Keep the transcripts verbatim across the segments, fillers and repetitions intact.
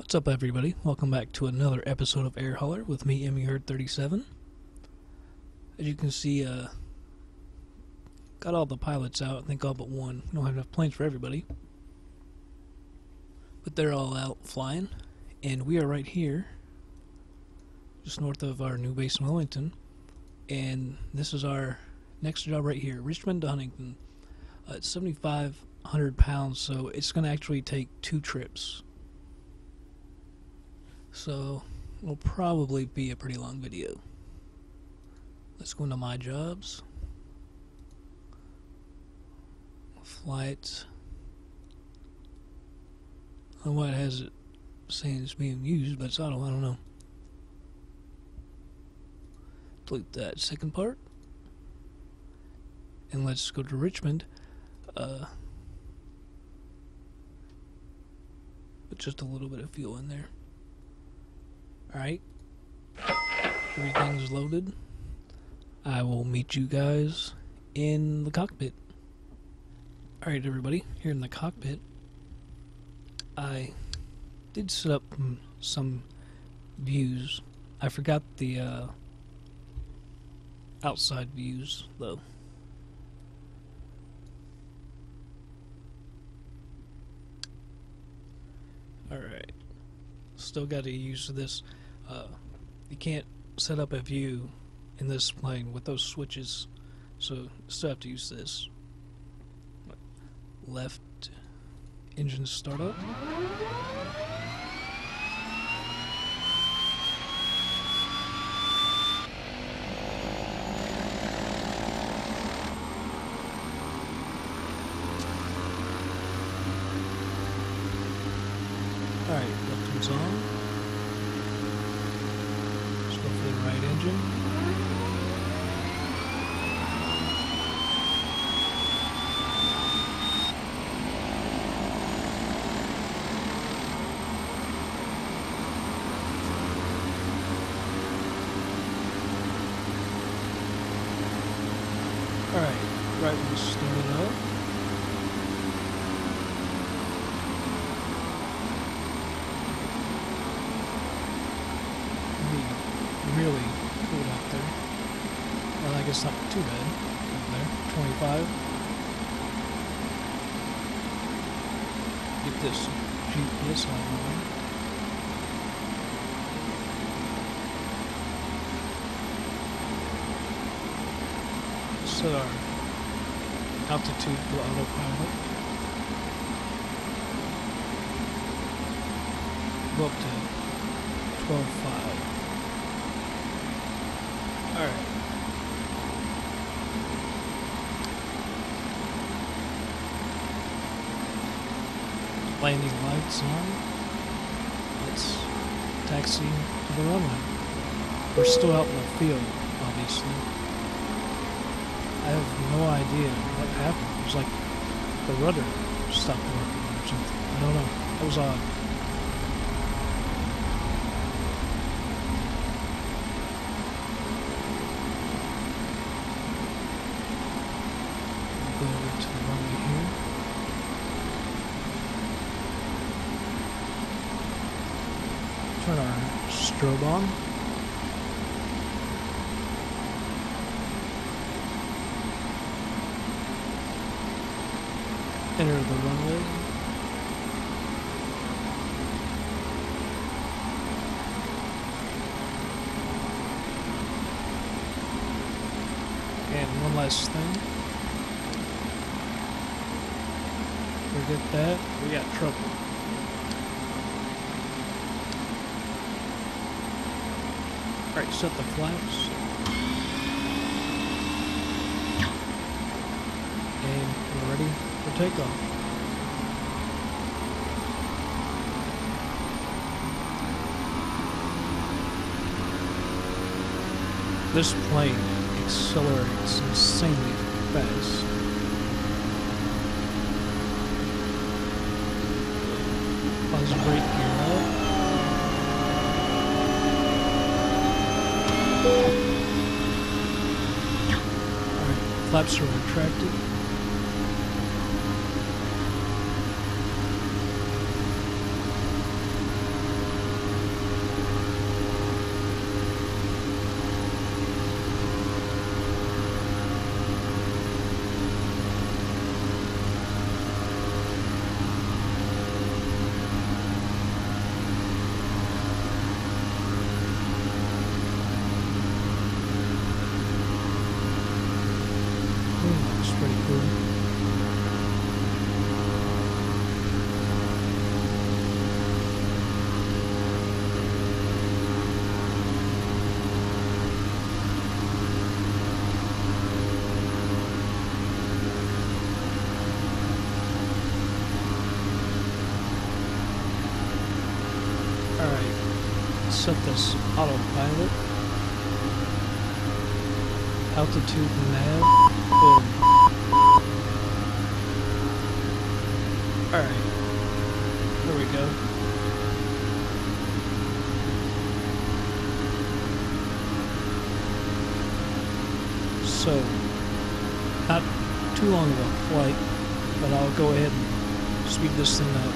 What's up, everybody? Welcome back to another episode of Air Hauler with me, Emmy Herd thirty-seven. As you can see, uh, got all the pilots out. I think all but one. We don't have enough planes for everybody, but they're all out flying, and we are right here, just north of our new base in Wellington. And this is our next job right here, Richmond to Huntington. Uh, it's seventy-five hundred pounds, so it's going to actually take two trips. So, it'll probably be a pretty long video. Let's go into my jobs. Flight. I don't know why it has it saying it's being used, but it's auto, I don't know. Delete that second part. And let's go to Richmond. Uh, put just a little bit of fuel in there. Alright, everything's loaded. I will meet you guys in the cockpit. Alright, everybody, here in the cockpit, I did set up some views. I forgot the uh, outside views, though. Alright, still got to use this. Uh, you can't set up a view in this plane with those switches, so you still have to use this. Left engine startup. Alright, left one's on. Let's go for the right engine. Alright, right one's started up. Really cool out there. Well, I guess not too bad out there. twenty-five. Get this G P S online. Set our altitude for autopilot. Go up to twelve five. Alright. Landing lights on. Let's taxi to the runway. We're still out in the field, obviously. I have no idea what happened. It was like the rudder stopped working or something. I don't know. That was odd. Go over to the runway here. Turn our strobe on. Enter the runway. And one last thing. Forget that, we got trouble. Alright, set the flaps. And we're ready for takeoff. This plane accelerates insanely fast. Pause brake gear up. Alright, flaps are retracted. Alright, set this autopilot. Altitude nav. Boom. Alright, there we go. So, not too long of a flight, but I'll go ahead and speed this thing up.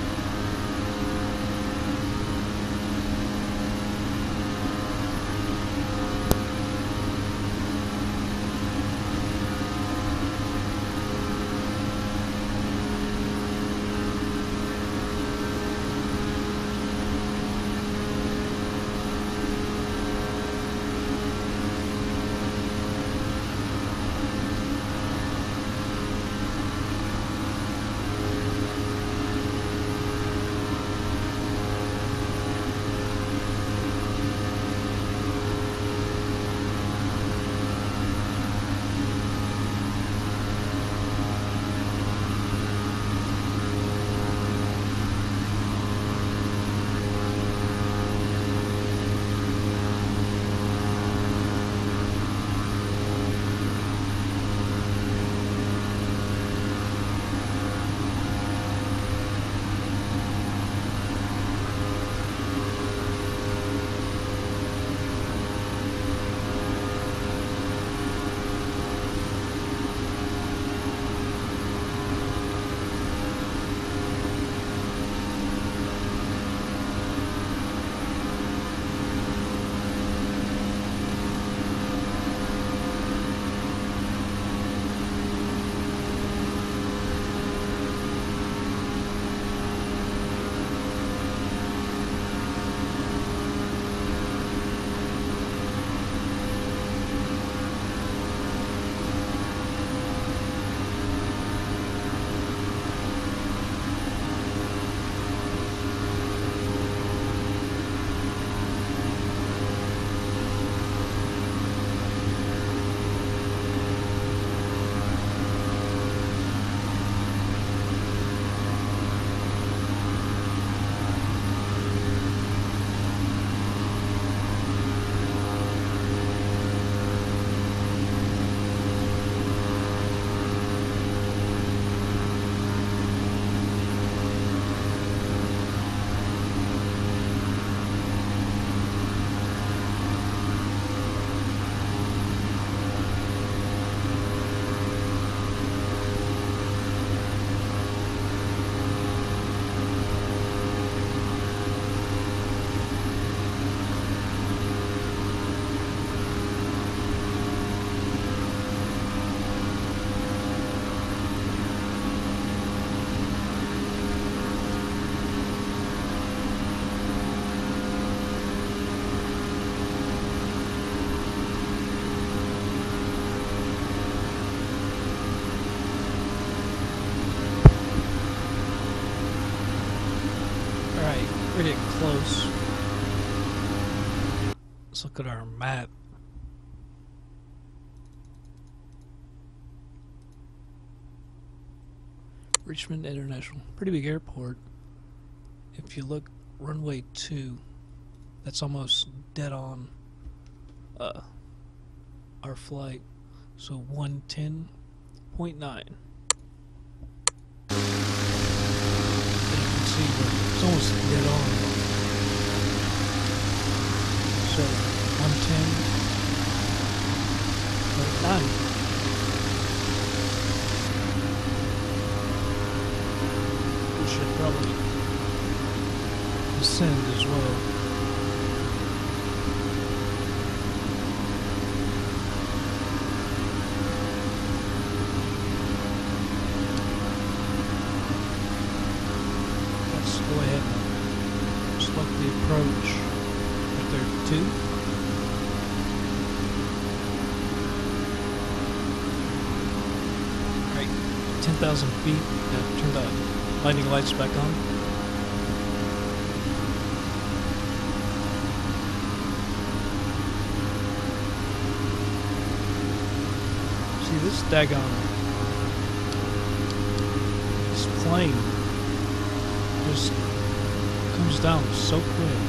Pretty close. Let's look at our map. Richmond International, pretty big airport. If you look, runway two, that's almost dead on uh, our flight. So one ten point nine. See, it's almost dead on. So one ten point nine. We should probably descend as well. Go ahead and select the approach at thirty-two. Alright, ten thousand feet. Now turn the lightning lights back on. See, this daggone this plane just cruise down so quick.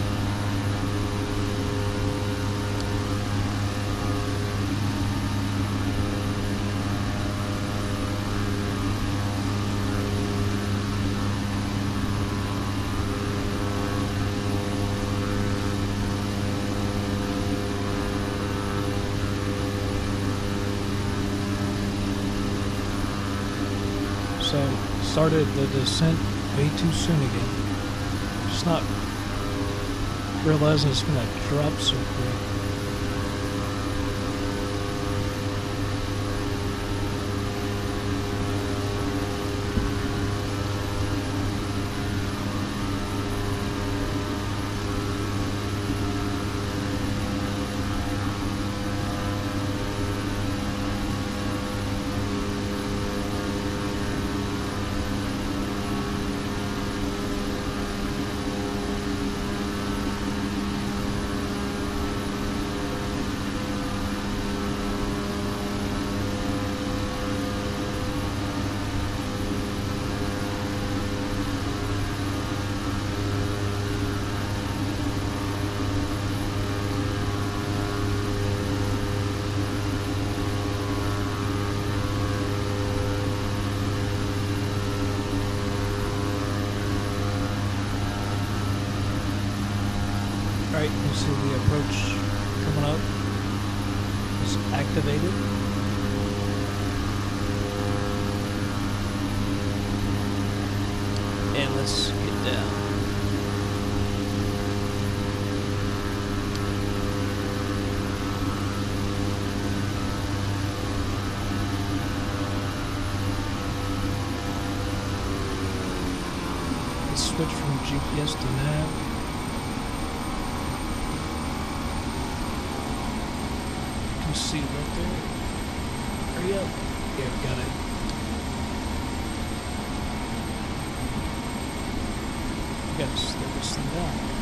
So, started the descent way too soon again. Just not realizing it's gonna drop so quick. Alright, you see the approach coming up. It's activated. And let's get down. Let's switch from G P S to nav. See right there. Hurry up. Yeah, we got it. We gotta slow this thing down.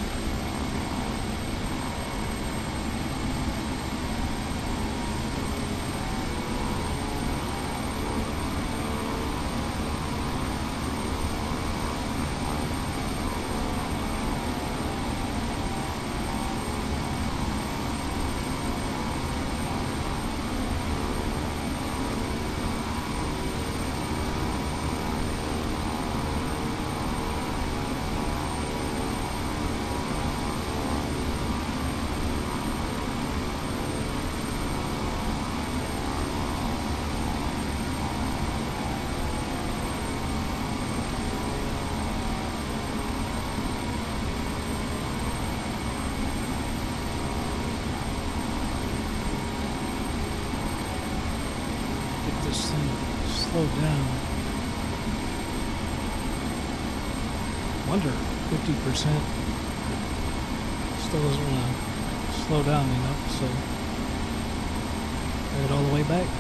This thing slow down. Wonder fifty percent still doesn't want to slow down enough, so bring it all the way back.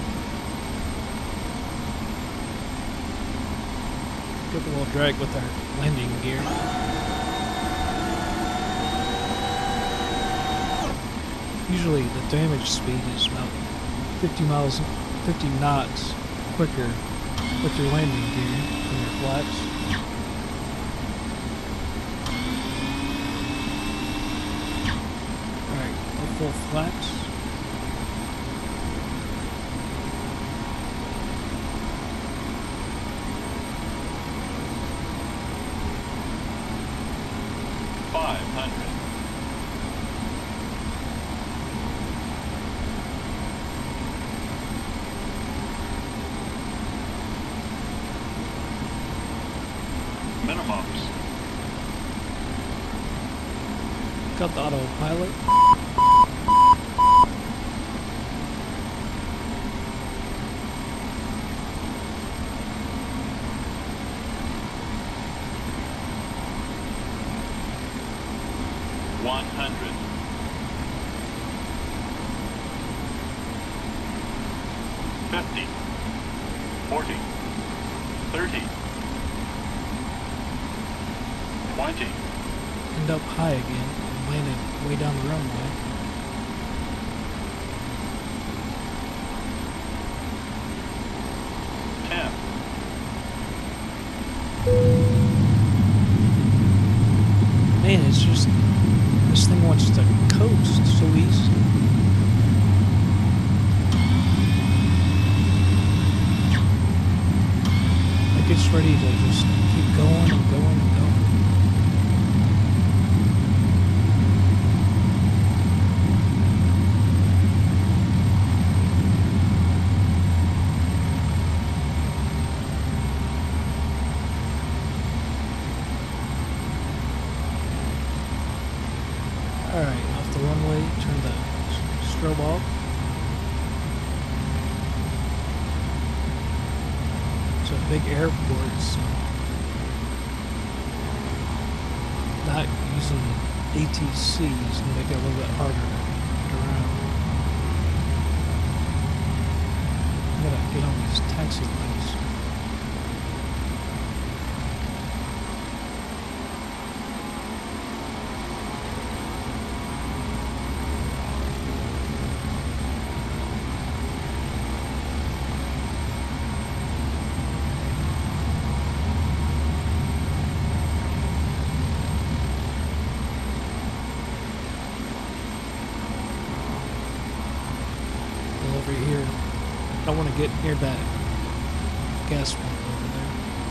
Give it a little drag with our landing gear. Usually the damage speed is about fifty miles fifty knots quicker with your landing gear than your flaps. Alright, we're full flaps. five hundred. Minimums. Got the autopilot. one hundred. fifty. forty. thirty. twenty. End up high again and landed way down the runway. ten. Man, it's just this thing wants to coast so easy. Like it's ready to just keep going and going and going. Alright, off the runway, turn the strobe off. It's a big airport, so not using A T Cs to make it a little bit harder to get around. I gotta get on these taxi lights. Over here, I don't want to get near that gas pump over there.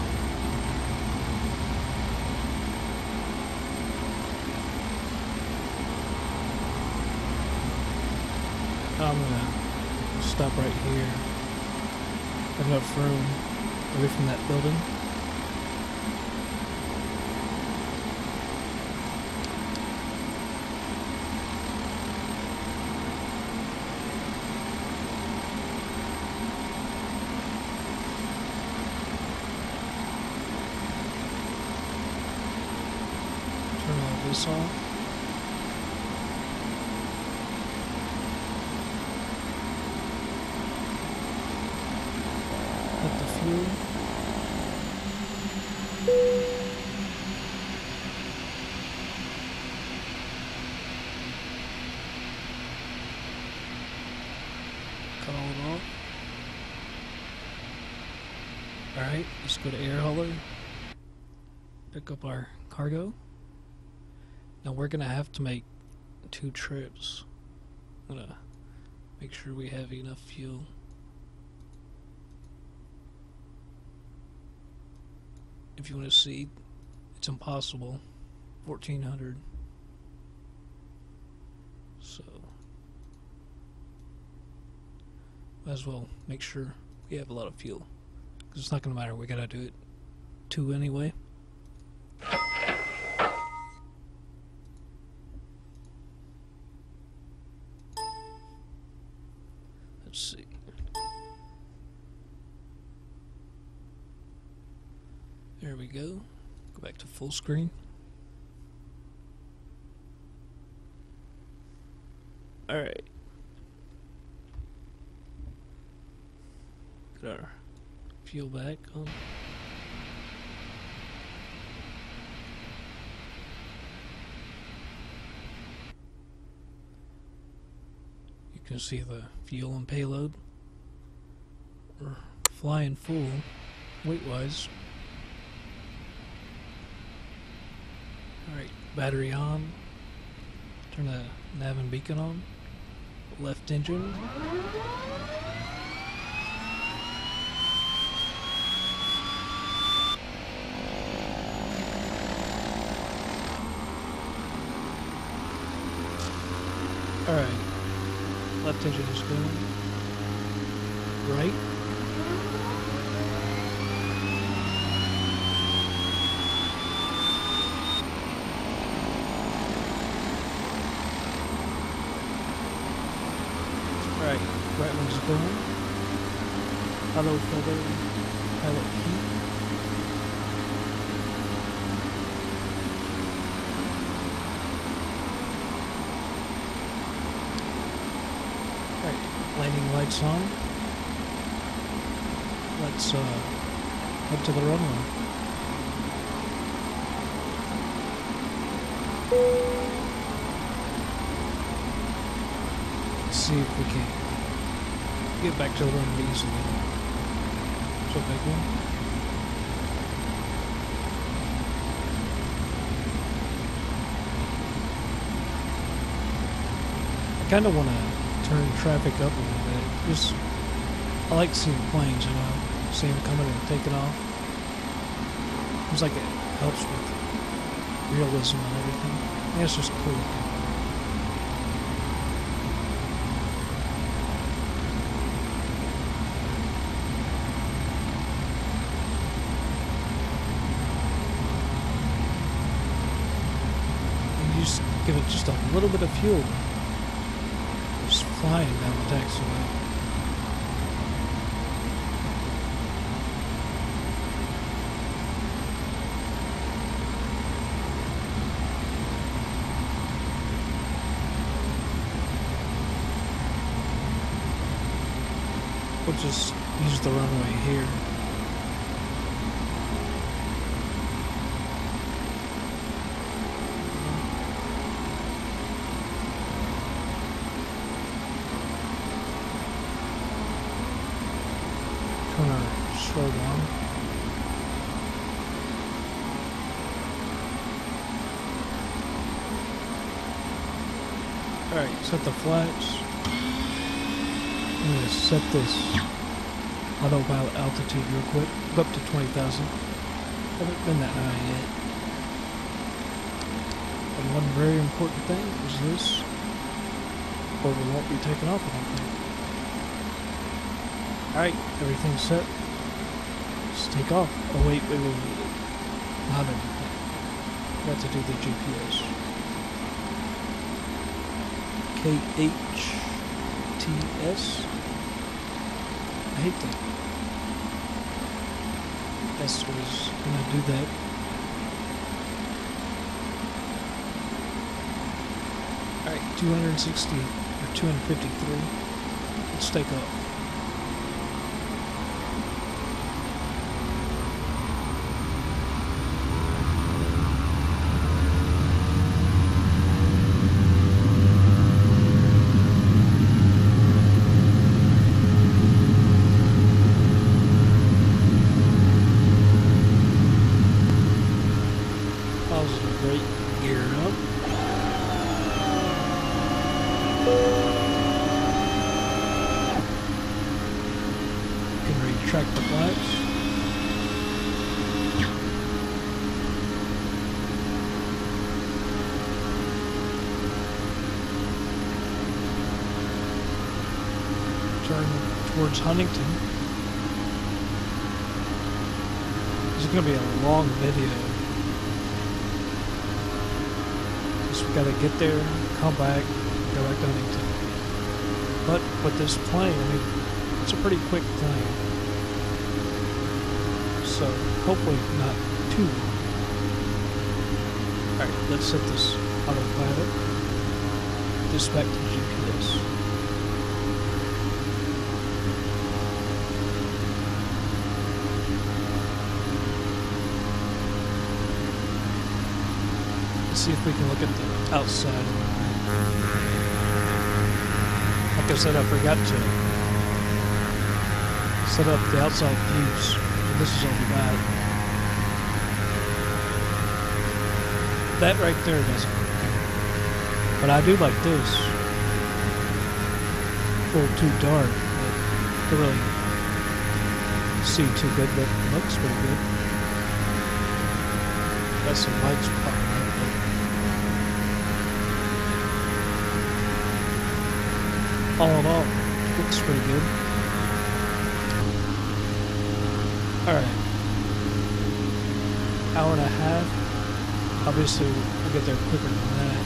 I'm gonna stop right here. Have enough room away from that building. Turn all this off. Put the fuel. Cut all it off. Alright, let's go to air hauler. Pick up our cargo. Now we're gonna have to make two trips. I'm gonna make sure we have enough fuel. If you want to see, it's impossible. fourteen hundred. So, might as well make sure we have a lot of fuel. Because it's not gonna matter, we gotta do it two anyway. Let's see. There we go. Go back to full screen. Alright. Get our fuel back on. You can see the fuel and payload. We're flying full, weight-wise. Alright, battery on. Turn the nav and beacon on. Left engine. Alright. Left engine is going. Right. Right, right one's going. Hello, feather. Pilot heat. Right, landing lights on. Let's uh, head to the runway. See if we can get back to the runway easily. So big one. kind of want to turn traffic up a little bit. Just, I like seeing planes, you know, seeing them coming and taking off. Seems like it helps with realism and everything. I think it's just cool. And you just give it just a little bit of fuel. Just flying down the taxiway. We'll just use the runway here. Turn our strobe on. Alright, set the flaps. I'm going to set this autopilot altitude real quick. Go up to twenty thousand. Haven't been that high yet. And one very important thing is this, or we won't be taking off, I don't think. Alright, everything's set. Let's take off. Oh wait, wait, wait, wait. Not everything. Got to do the G P S. K H T S. I hate that. S was gonna do that. Alright, two hundred sixty or two hundred fifty-three. Let's take off. Track the flaps. Turn towards Huntington. This is going to be a long video. Just we got to get there, come back, go back to Huntington. But with this plane, I mean, it's a pretty quick plane. So hopefully not too long. Alright, let's set this autopilot. This back to G P S. Let's see if we can look at the outside. Like I said, I forgot to set up the outside views. This is all we got. That right there doesn't work. But I do like this. A little too dark. But don't really see too good, but it looks pretty good. Got some lights popping out. But all in all, it looks pretty good. Alright, hour and a half. Obviously, we'll get there quicker than that.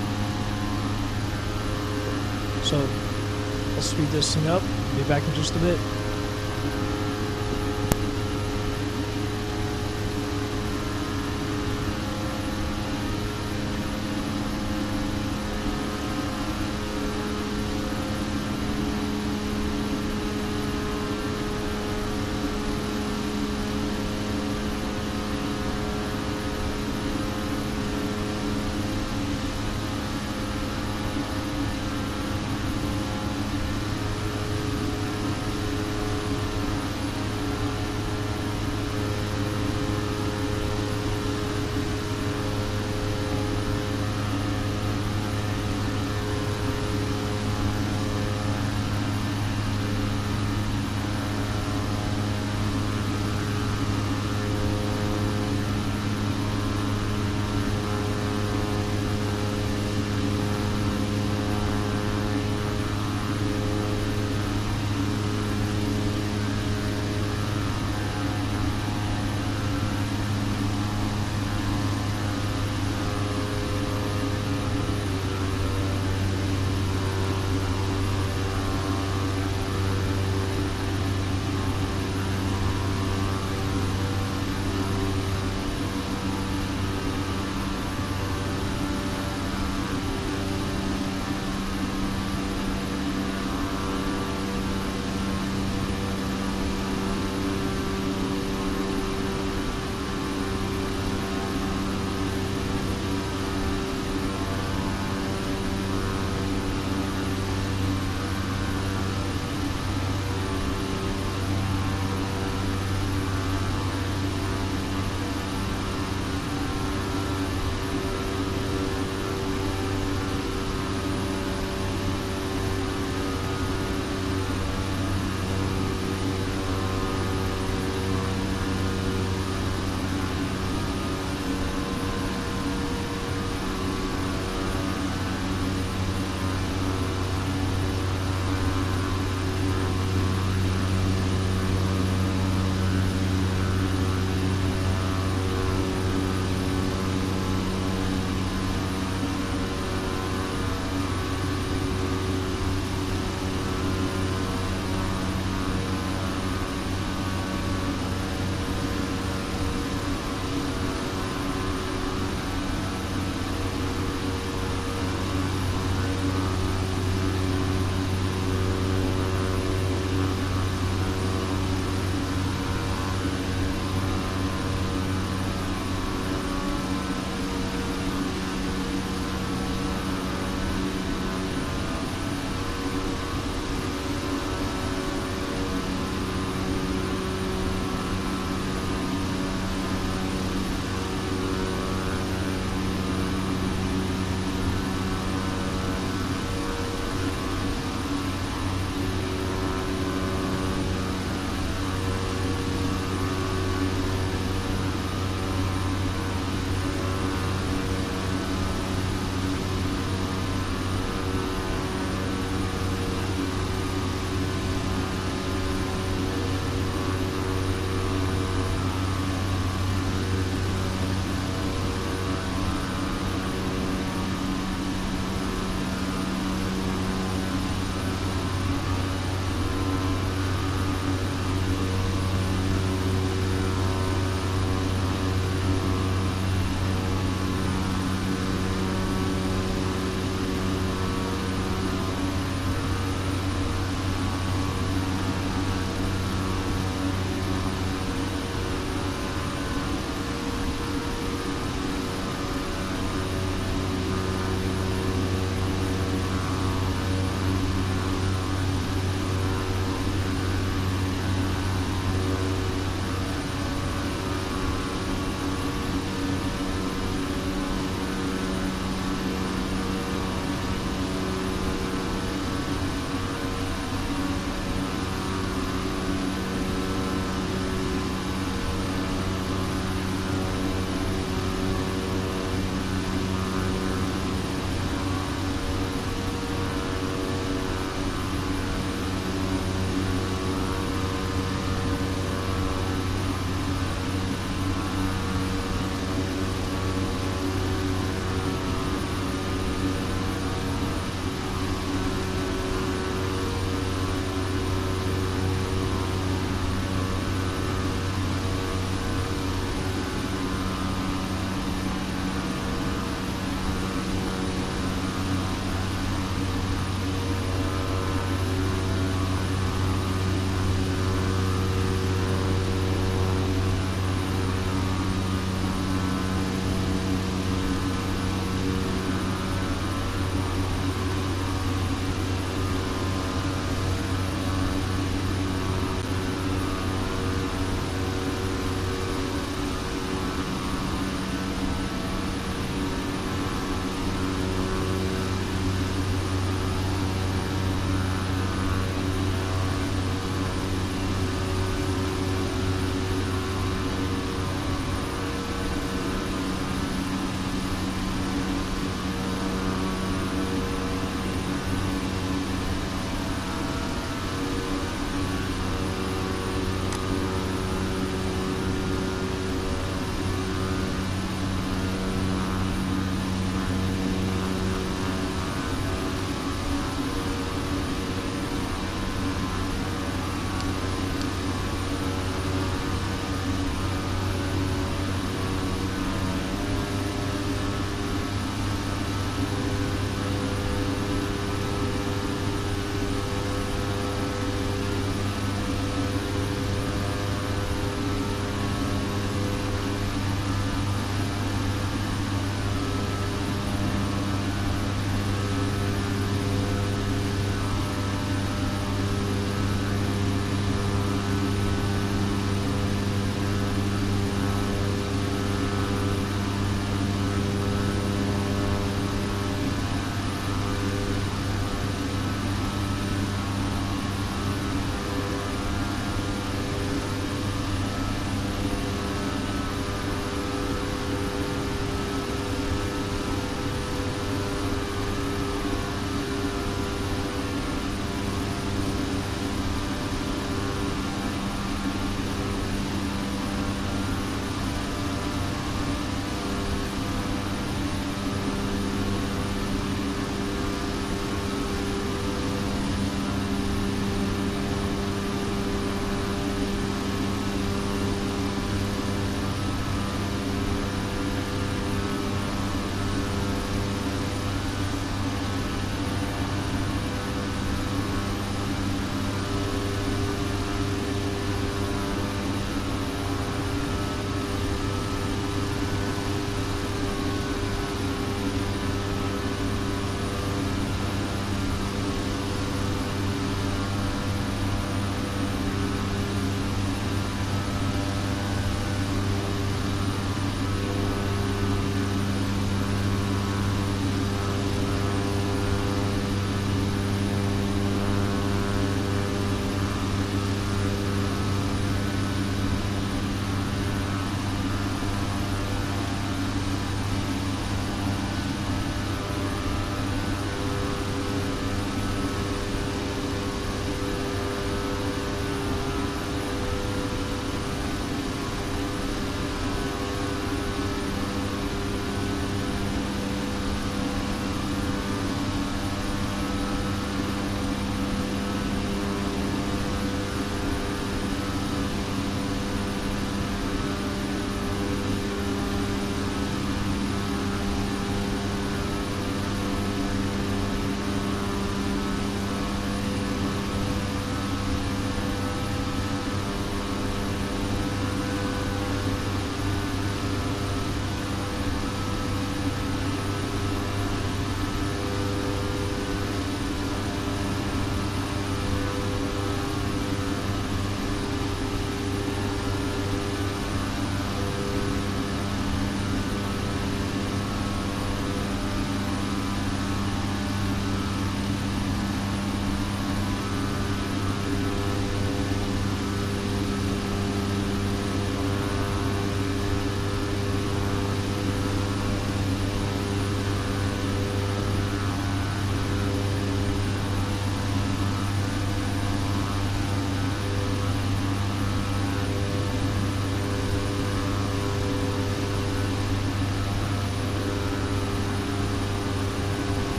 So, I'll speed this thing up. Be back in just a bit.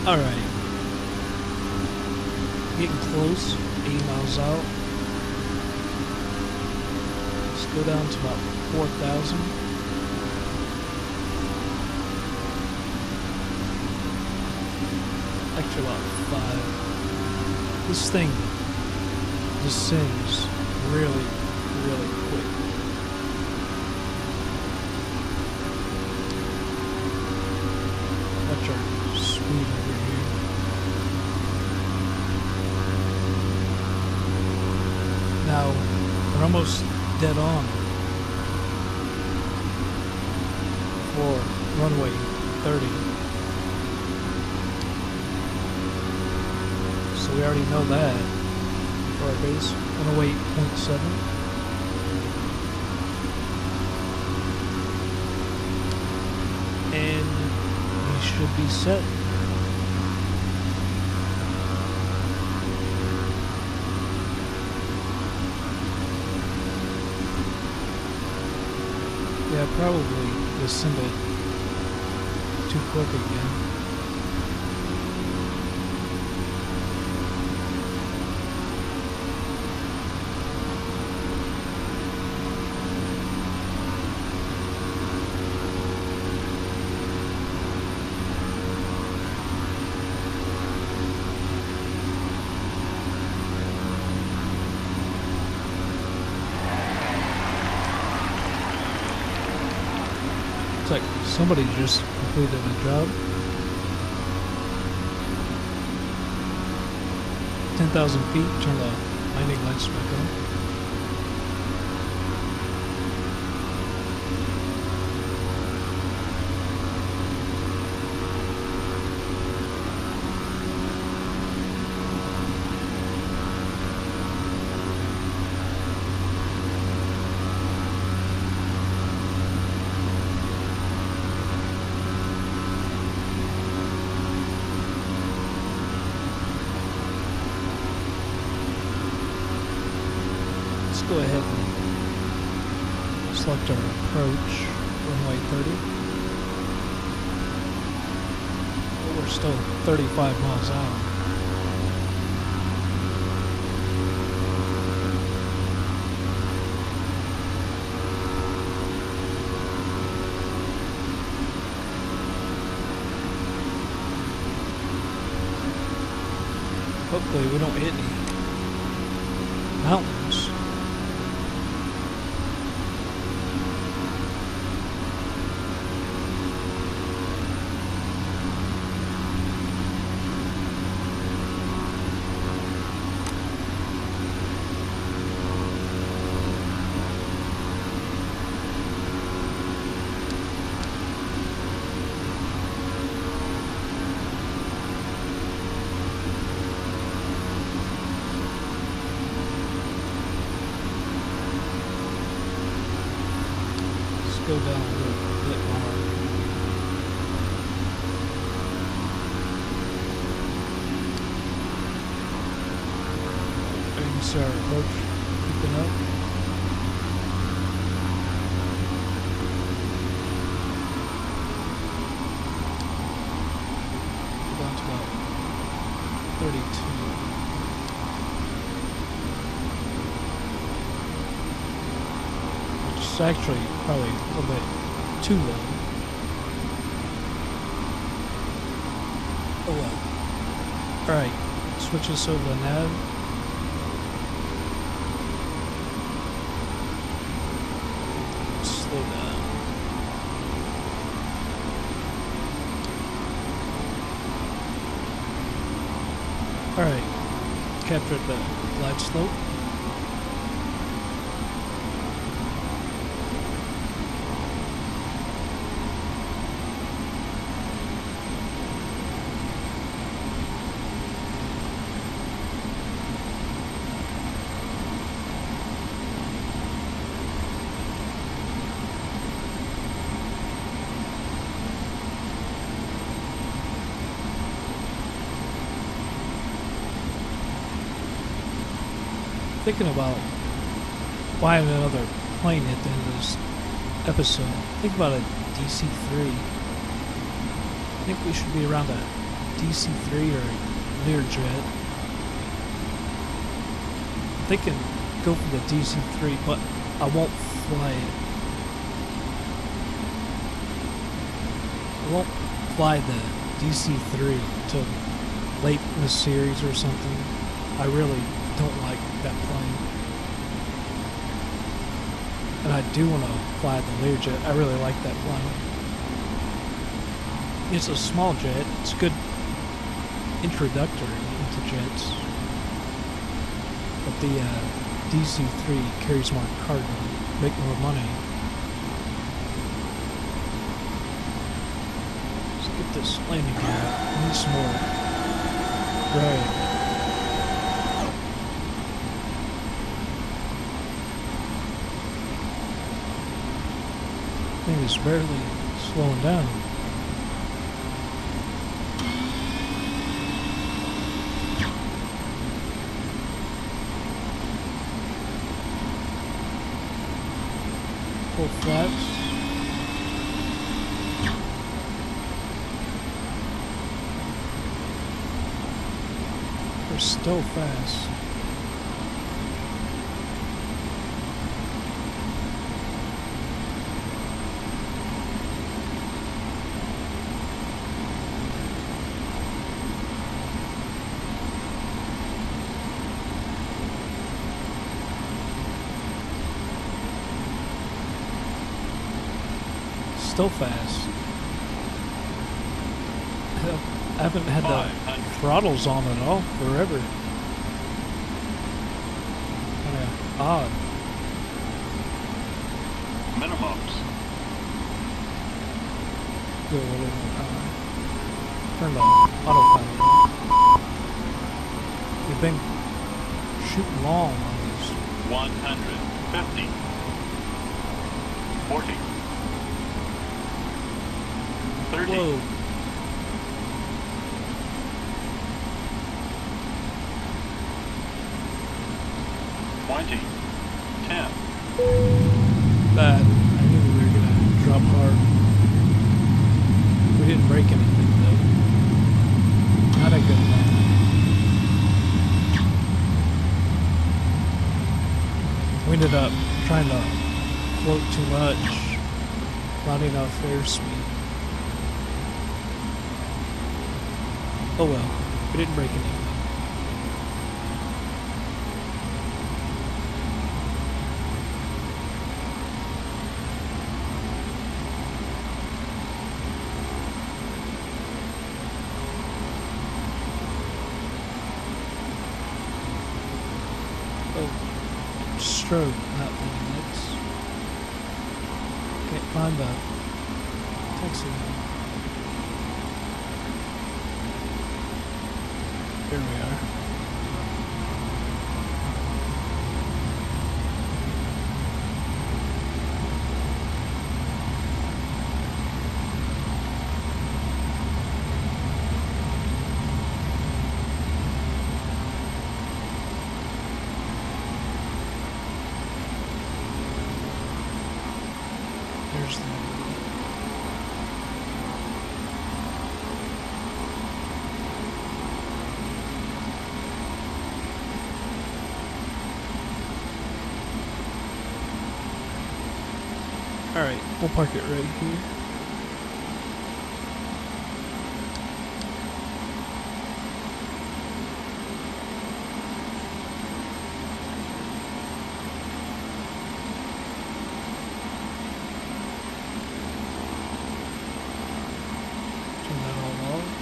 Alright. Getting close. eighty miles out. Let's go down to about four thousand. Actually about five. This thing descends really, really quick. Watch our speed over here. Now, we're almost dead on for runway thirty. So we already know that for our base. one oh eight point seven. And we should be set. Yeah, probably descended too quick again. Like somebody just completed a job. ten thousand feet, turn the landing lights back on. Go ahead and select our approach, runway thirty. But we're still thirty-five miles out. Hopefully we don't hit any mountains. Go down a little bit more. You can see our approach keeping up. Down to about thirty-two. It's actually probably a little bit too low. Oh well. Alright, switch this over to nav. Slow down. Alright, captured the glide slope. Thinking about why another plane at the end of this episode. Think about a D C three. I think we should be around a D C three or a Learjet. I'm thinking go for the D C three, but I won't fly it. I won't fly the D C three till late in the series or something. I really don't like that plane. And I do want to fly the Learjet. I really like that plane. It's a small jet. It's good introductory into jets. But the uh, D C three carries more cargo, make more money. Let's get this landing gear. I need some more drag. Thing is barely slowing down. Full flaps. We're still fast. Still fast. Hell, I haven't had the throttles on at all forever. Kinda odd. Minimums. Go a little more high. Turn the autopilot on. We've been shooting long on these. one hundred fifty. forty. thirty. Whoa. twenty. ten. Bad. I knew we were gonna drop hard. We didn't break anything though. Not a good plan. We ended up trying to float too much. Not enough airspeed. Oh well, we didn't break anything. Oh, stroke, not landing lights. Can't find the taxi now. Here we are. There's the Alright, we'll park it right here. Turn that all off.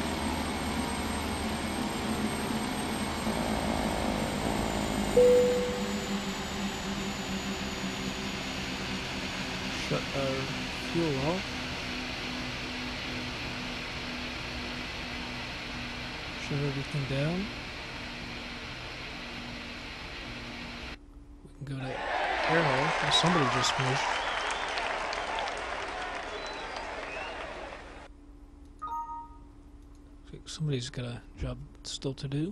Shut our fuel off. Shut everything down. We can go to air hole. Oh, somebody just finished. Okay, somebody's got a job still to do.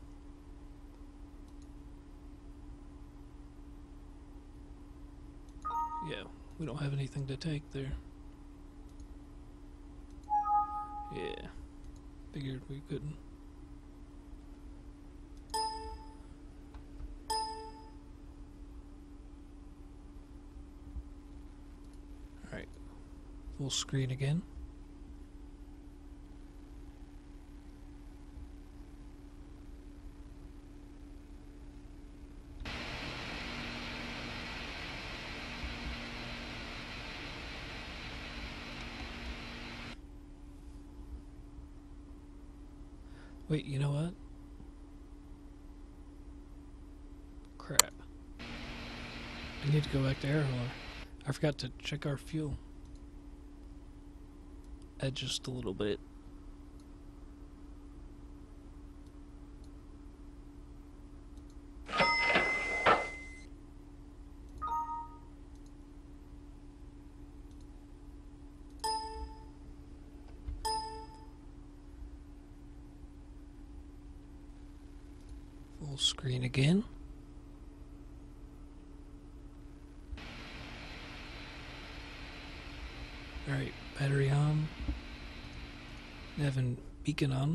Yeah, we don't have anything to take there. Yeah, big figured we couldn't. Alright. Full screen again. Wait, you know what? Crap. I need to go back to air hauler. I forgot to check our fuel. Add just a little bit. Full screen again. Alright, battery on. Nav and beacon on.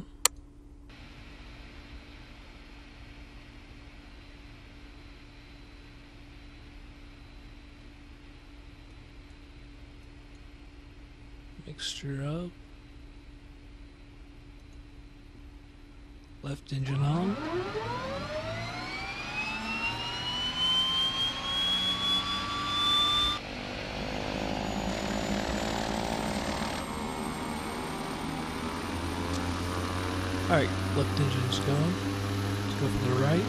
Mixture up. Left engine on. Alright, left engine's going. Let's go for the right.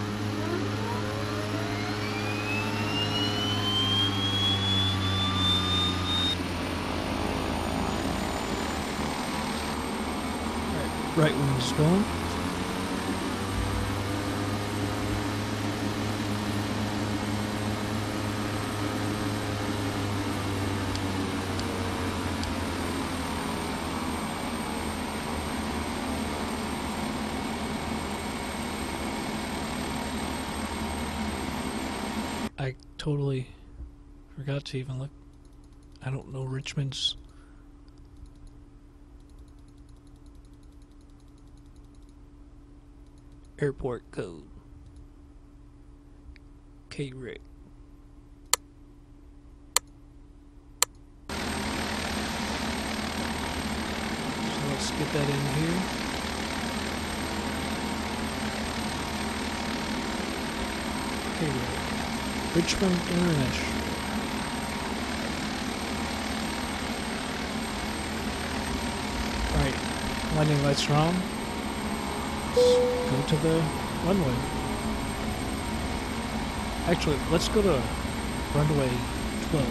Alright, right wing's going. I totally forgot to even look. I don't know Richmond's airport code. K-Rick. So let's get that in here. K-Rick. Richmond International. Alright, landing lights are on. Let's go to the runway. Actually, let's go to runway twelve.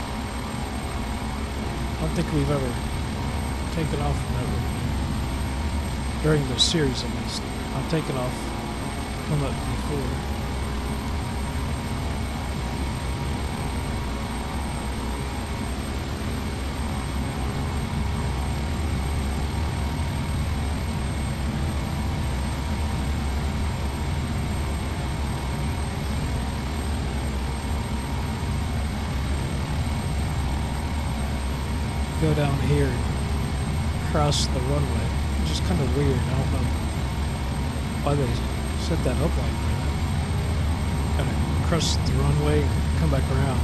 I don't think we've ever taken off from that. During the series, at least. I've taken off from it before. Go down here, cross the runway, which is kind of weird. I don't know why they set that up like that. Gotta cross the runway and come back around.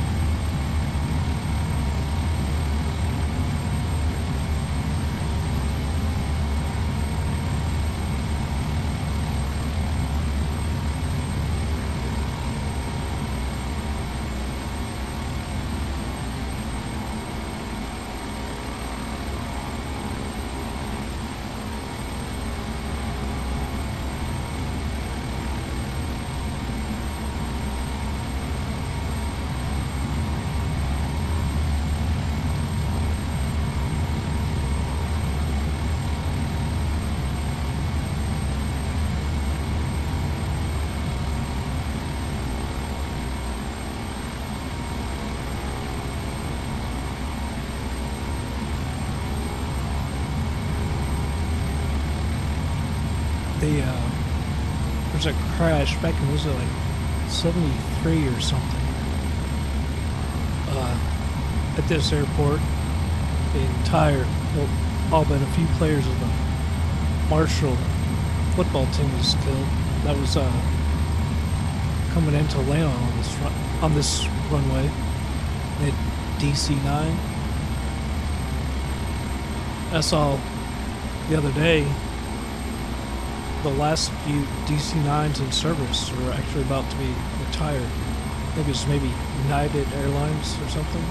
The, uh, there's a crash back in, was it like seventy-three or something? Uh, at this airport, the entire, well, all but a few players of the Marshall football team was killed. That was uh, coming into land on this run, on this runway. They had D C nine. I saw the other day the last few D C nines in service were actually about to be retired. I think it was maybe United Airlines or something.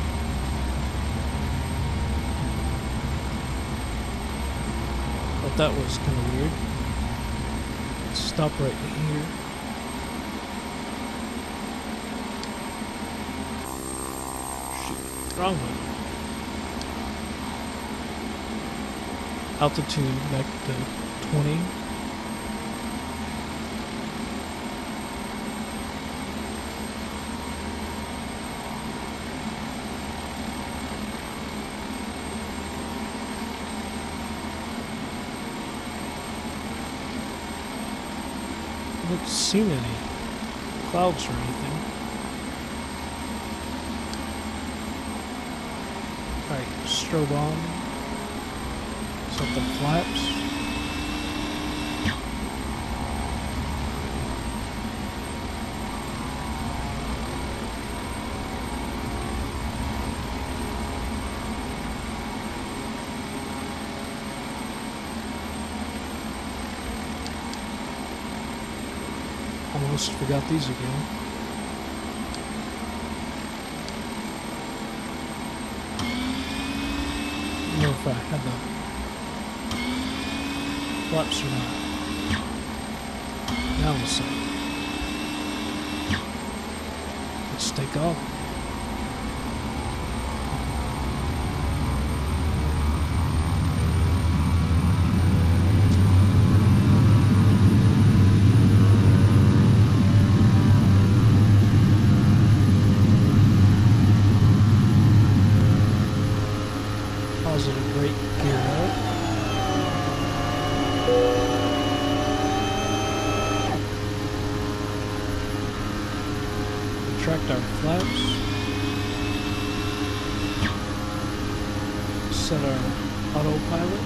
But that was kind of weird. Let's stop right here. Shoot, wrong one. Altitude back to twenty. I haven't seen any clouds or anything. Alright, strobe on. Set the flaps. Almost forgot these again. I don't know if I had the flaps or not. Now we'll see. Let's take off. Positive brake gear out. Retract our flaps. Set our autopilot.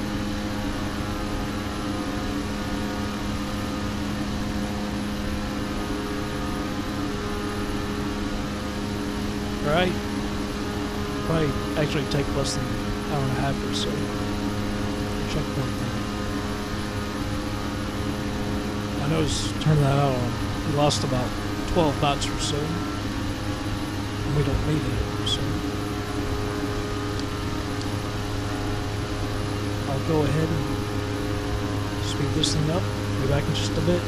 Right. Probably actually take less than hour and a half or so. Checkpoint there. I noticed turning that out on, we lost about twelve knots or so. And we don't need it, so I'll go ahead and speed this thing up. Be back in just a bit.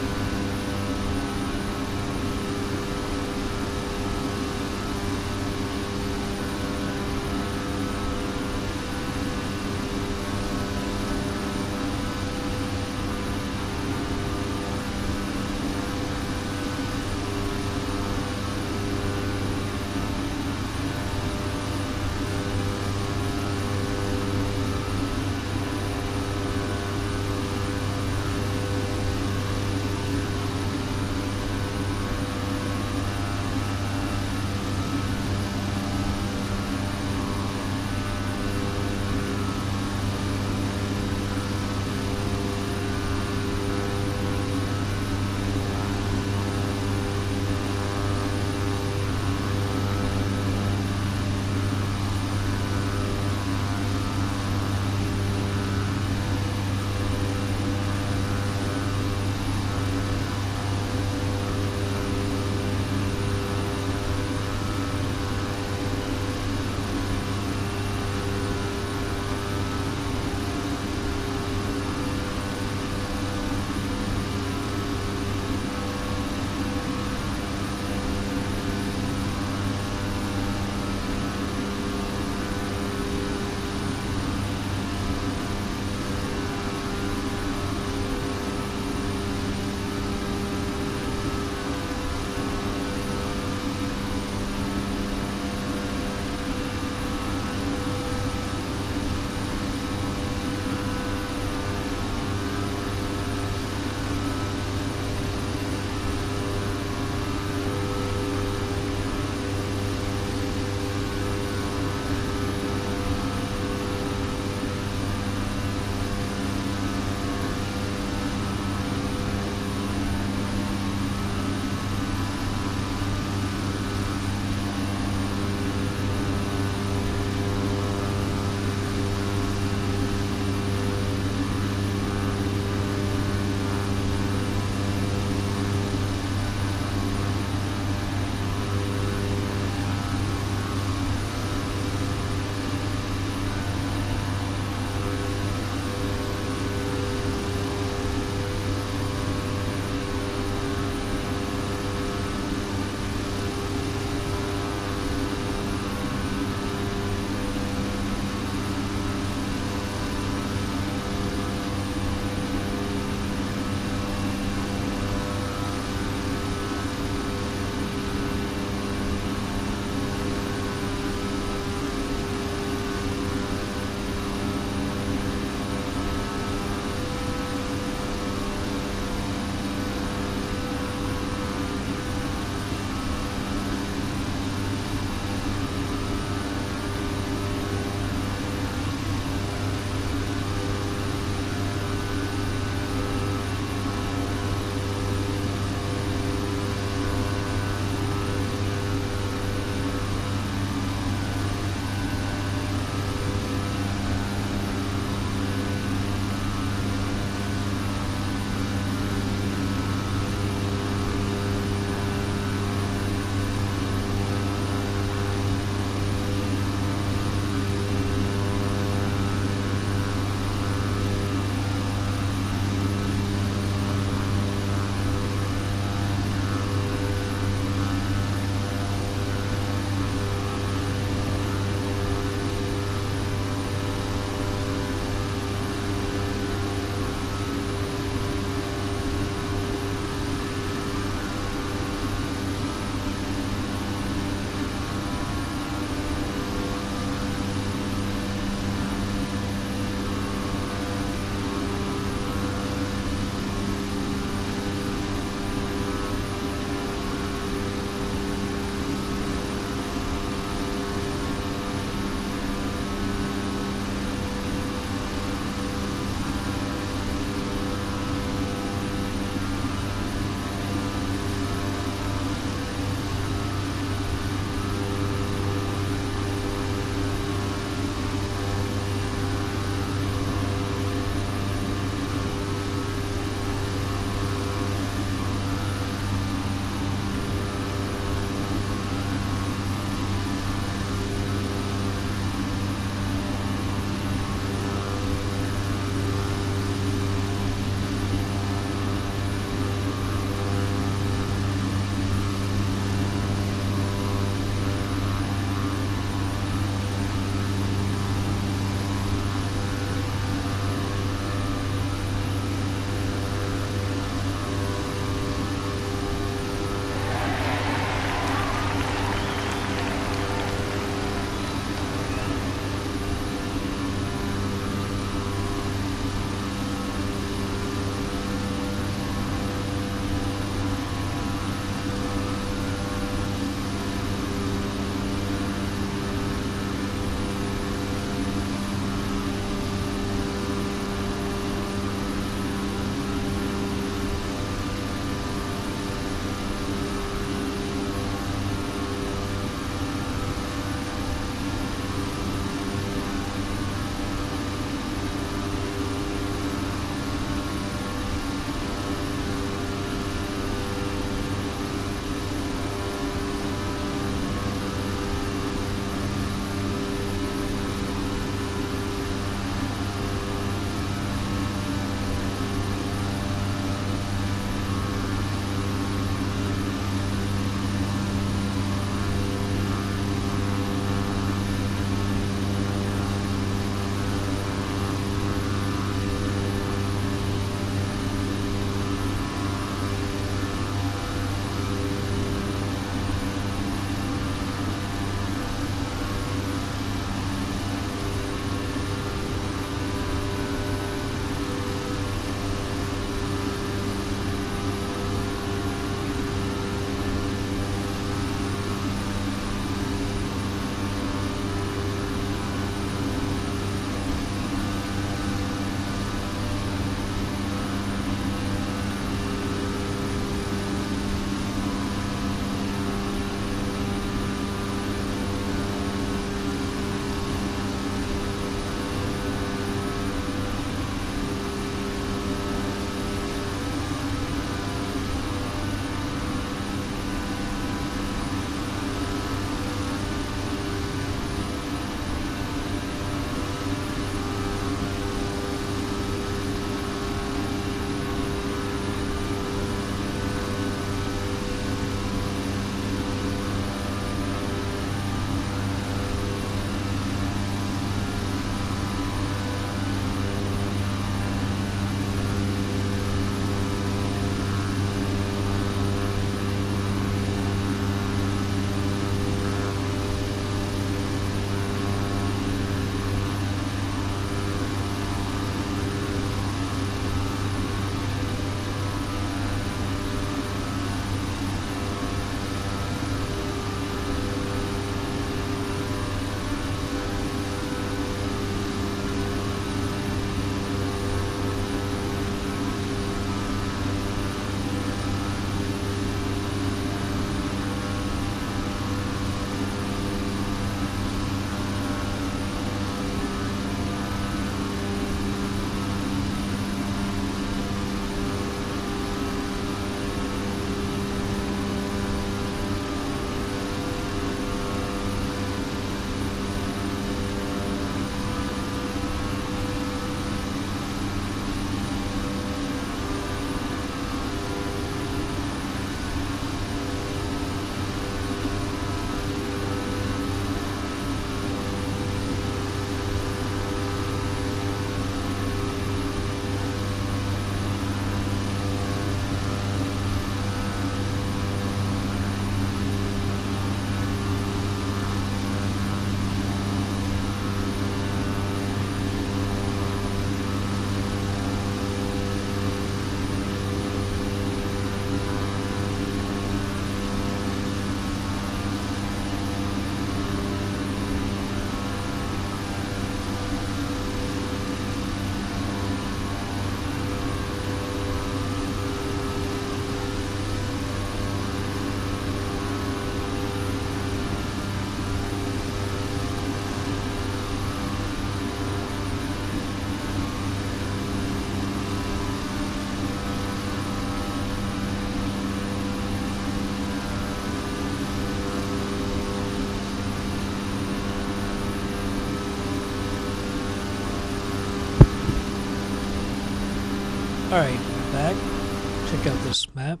Alright, we're back. Check out this map.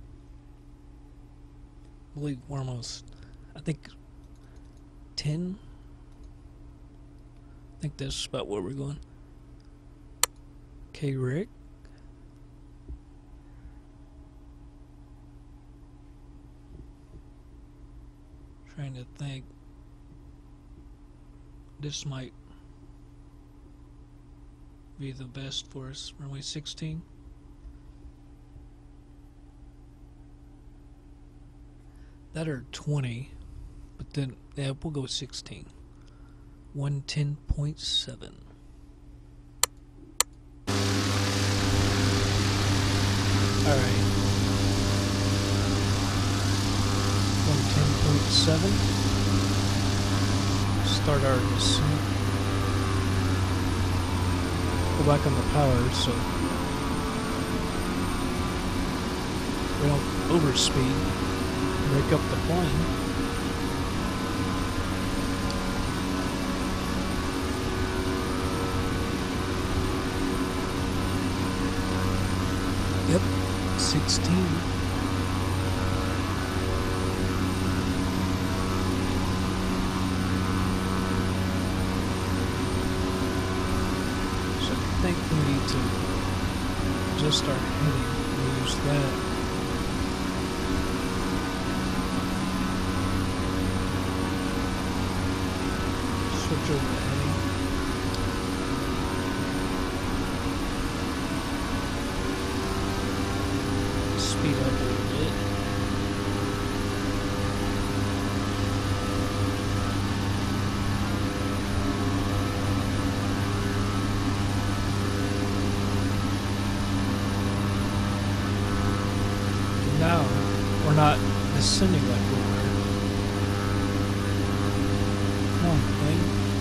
I believe we're almost, I think, ten? I think that's about where we're going. Okay, Rick. Trying to think. This might be the best for us. Runway sixteen. That are twenty, but then yeah, we'll go with sixteen. one ten point seven. Alright. one ten point seven. Start our descent. Go back on the power so we don't overspeed. Break up the plane. Yep, sixteen. So I think we need to adjust our heading and use that. Switch over to heading. Speed up a little bit. Now we're not descending like we were. Come on, thing.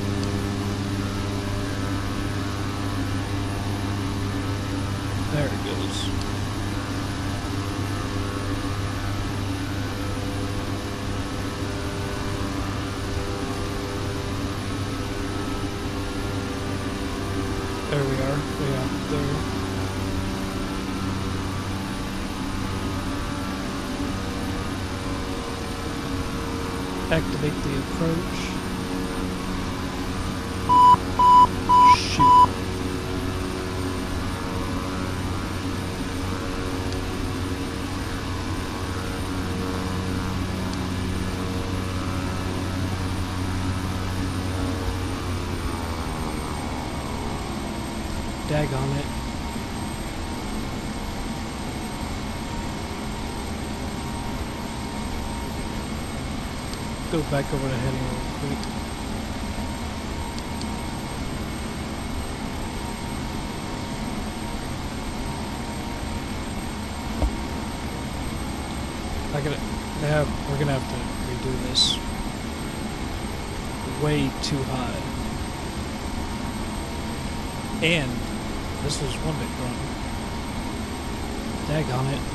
There it goes. There we are, way out there. Activate the approach. Shoot. Daggone it. Go back over to heading real quick. I gotta have we're gonna have to redo this. Way too high. And this was one big problem. Daggone it.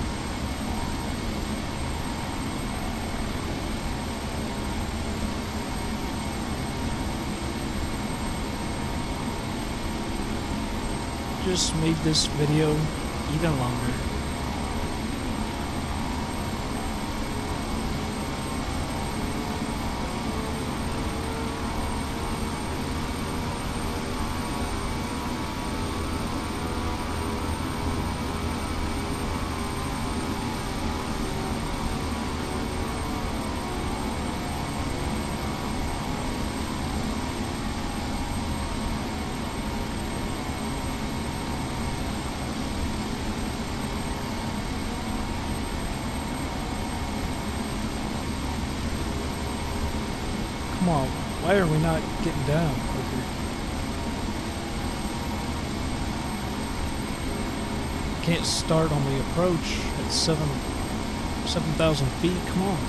Just made this video even longer. Come on, why are we not getting down quicker? Can't start on the approach at seven seven thousand feet. Come on.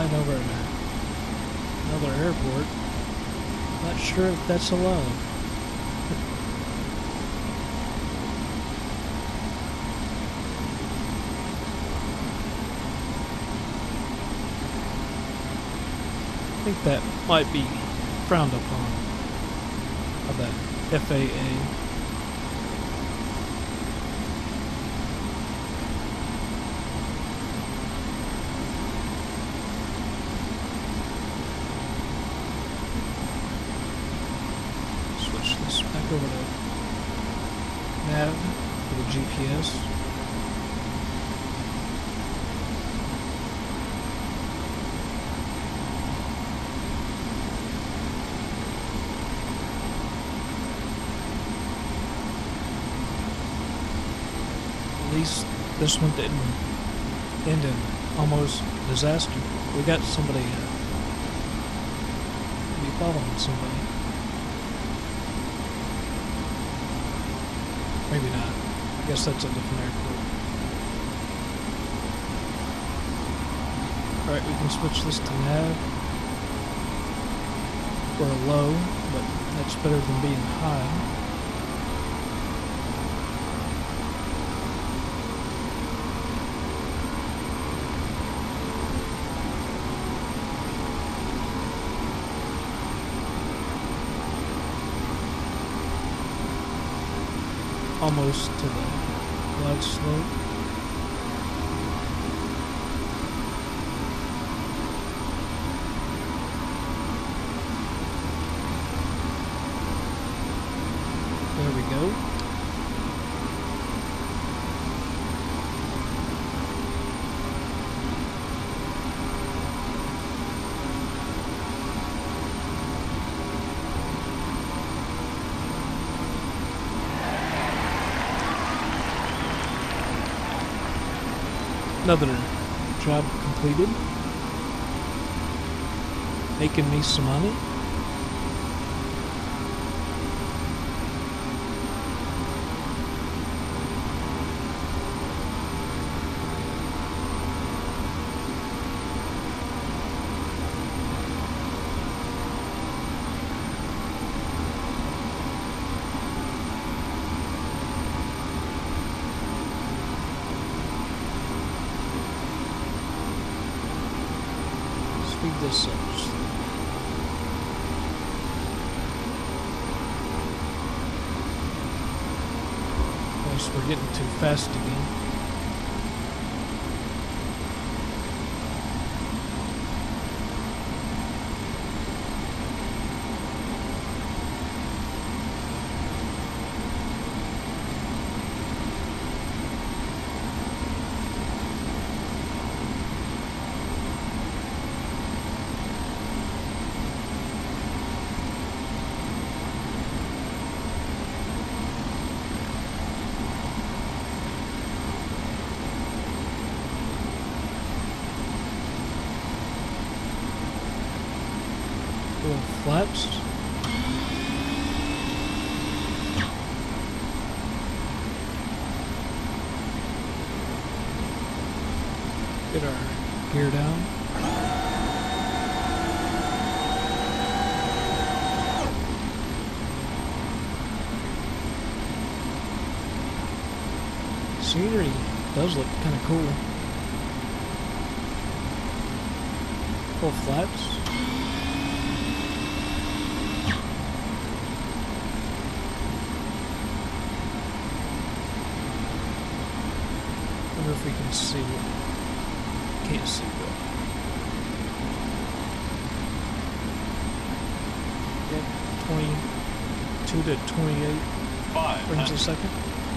flying over another airport. Not sure if that's allowed. I think that might be frowned upon by the F A A. Over to nav for the G P S. At least this one didn't end in almost disaster. We got somebody uh, be following somebody. Maybe not. I guess that's a different airport. Alright, we can switch this to nav. We're low, but that's better than being high. Almost to the flag slope. There we go. Another job completed. Making me some money. Speed this up. Guess we're getting too fast again. Flaps. Get our gear down. Scenery does look kind of cool. Full flaps. If we can see it. Can't see it. Yep, twenty-two to twenty-eight frames a second.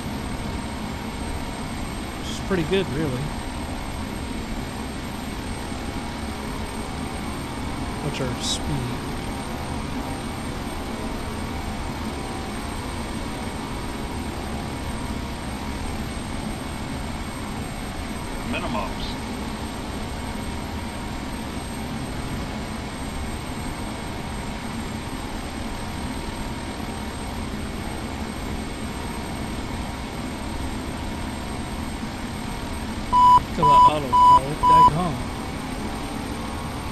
Which is pretty good, really. What's our speed? Minimums. Kill that autopilot back home.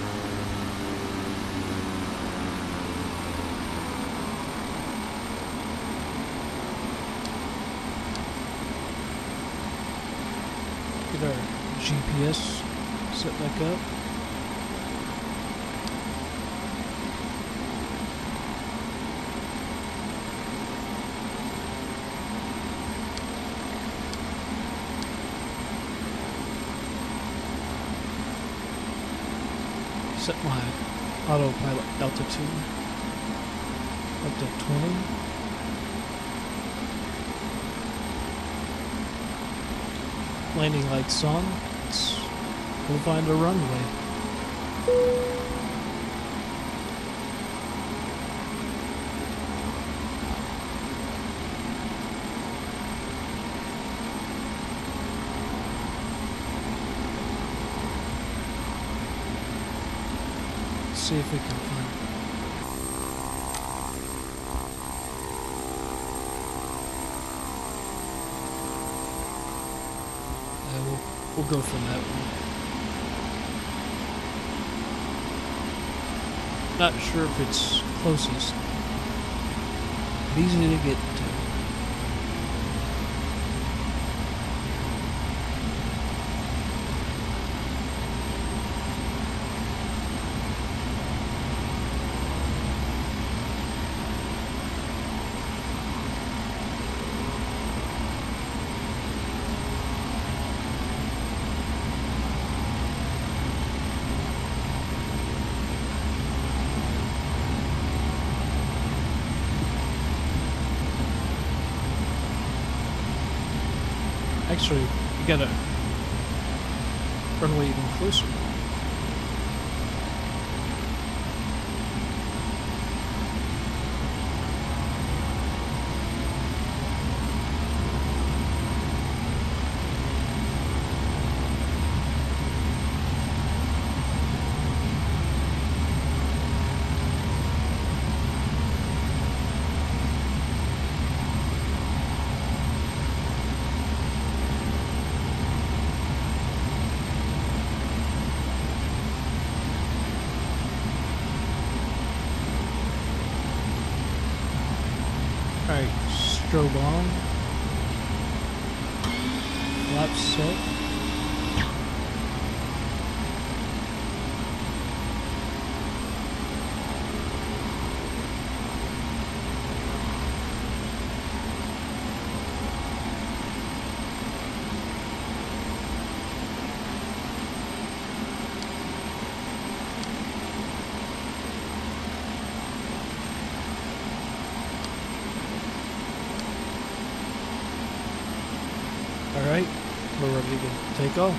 P S set back up. Set my autopilot altitude up to twenty. Landing lights on. Let's go find a runway. See if we can find it. Uh, we'll, we'll go from that one. Not sure if it's closest, but easy to get to. Actually, you gotta runway even closer. Alright, strobe on. Flaps set. Alright, we're ready to take off.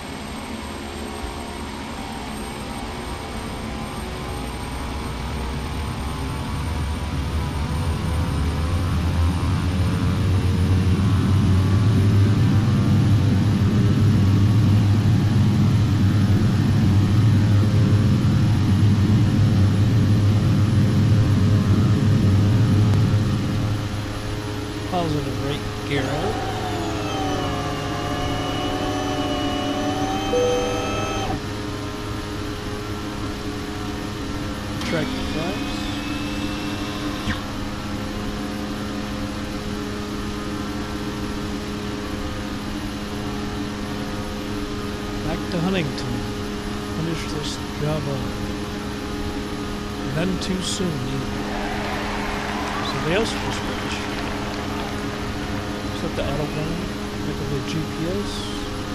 Positive rate gear out. Track the flaps. Back to Huntington. Finish this job up. None too soon either. Somebody else will switch. Set the autobahn. Look at the G P S.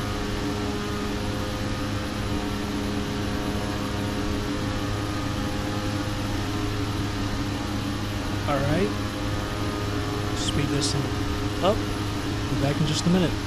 Alright, speed this thing up, be back in just a minute.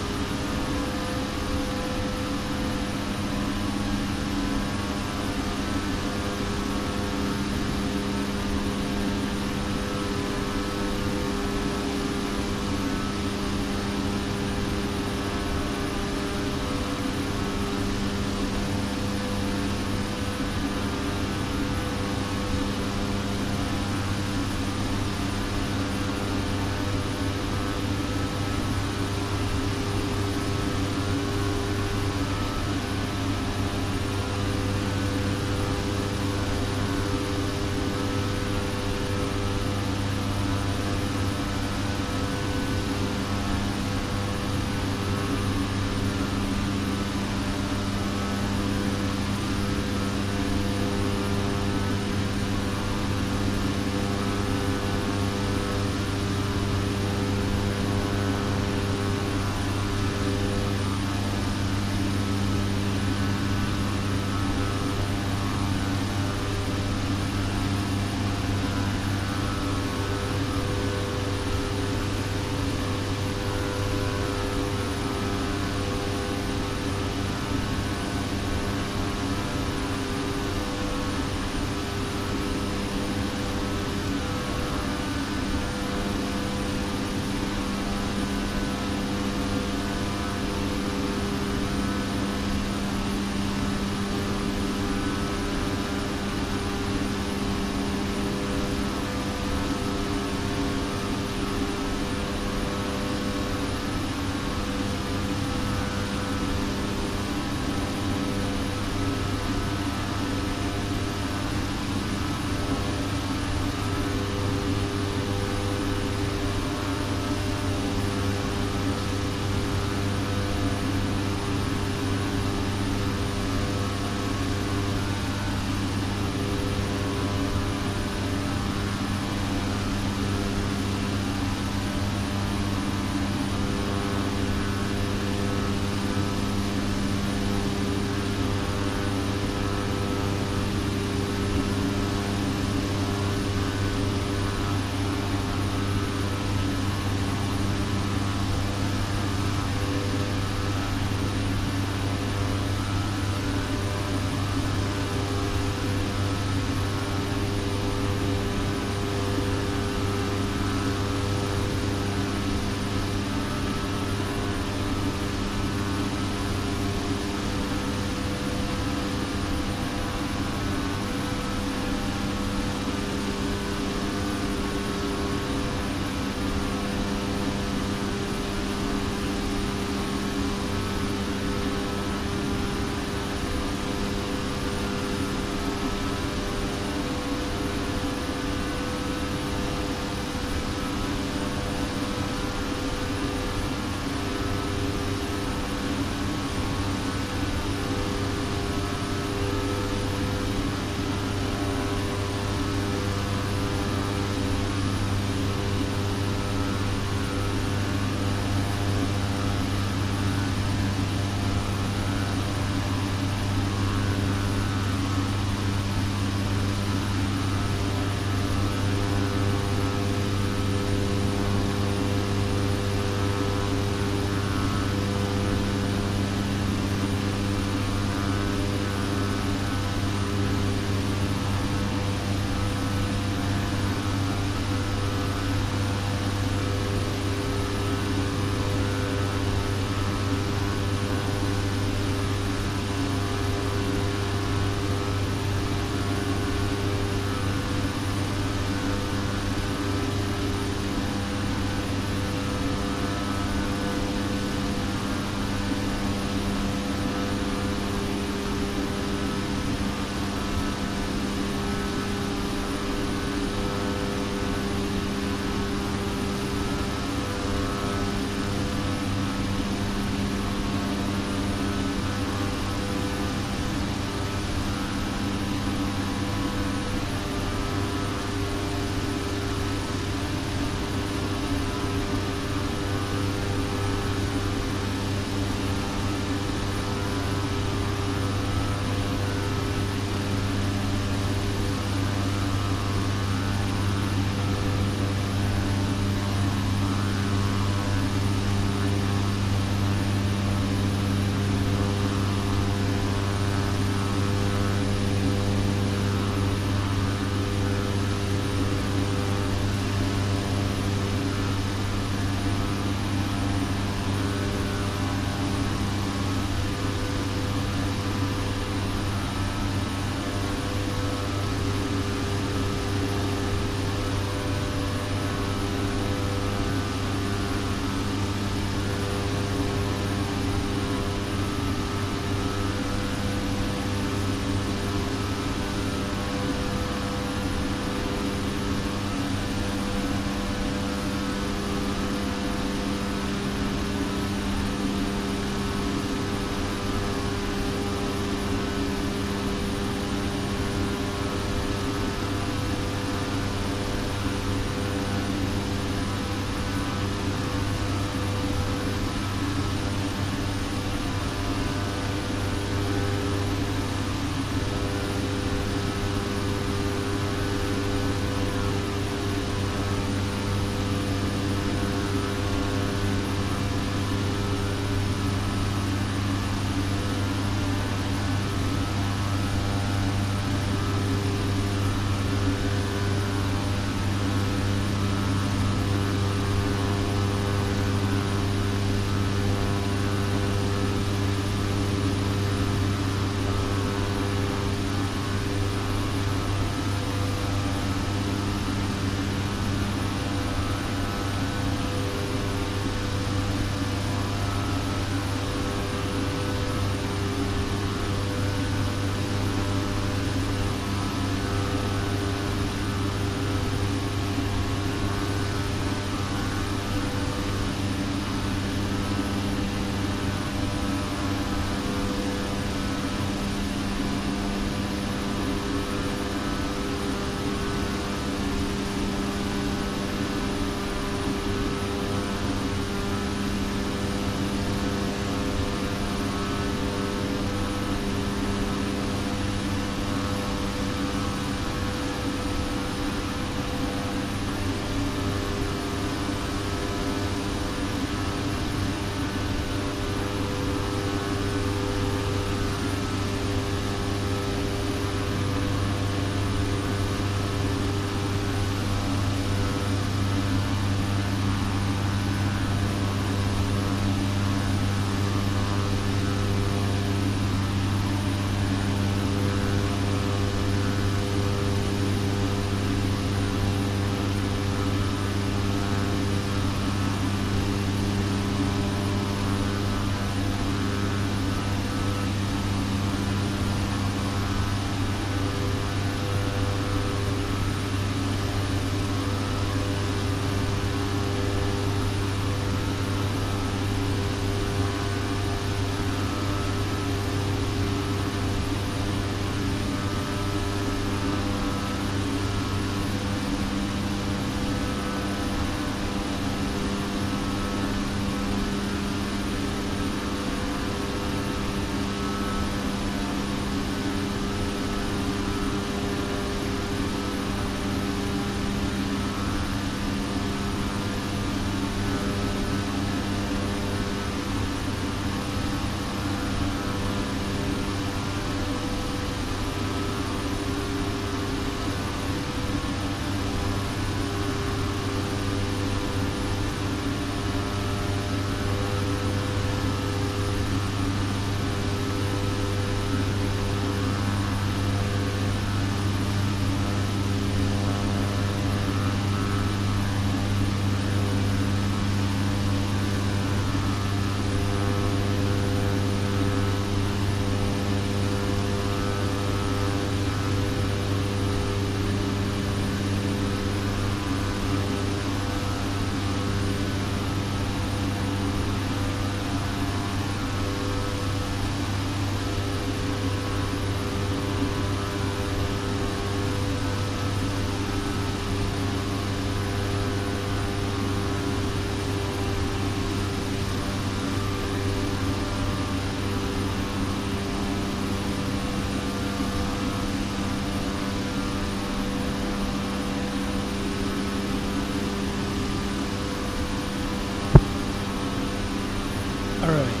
Alright.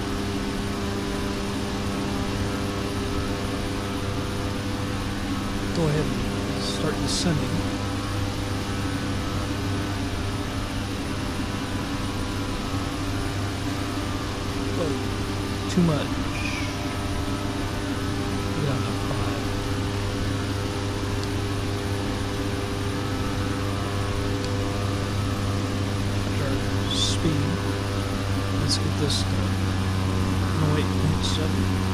Go ahead and start descending. Oh, too much. Get down to five. Our speed. Let's get this done. one oh eight point seven.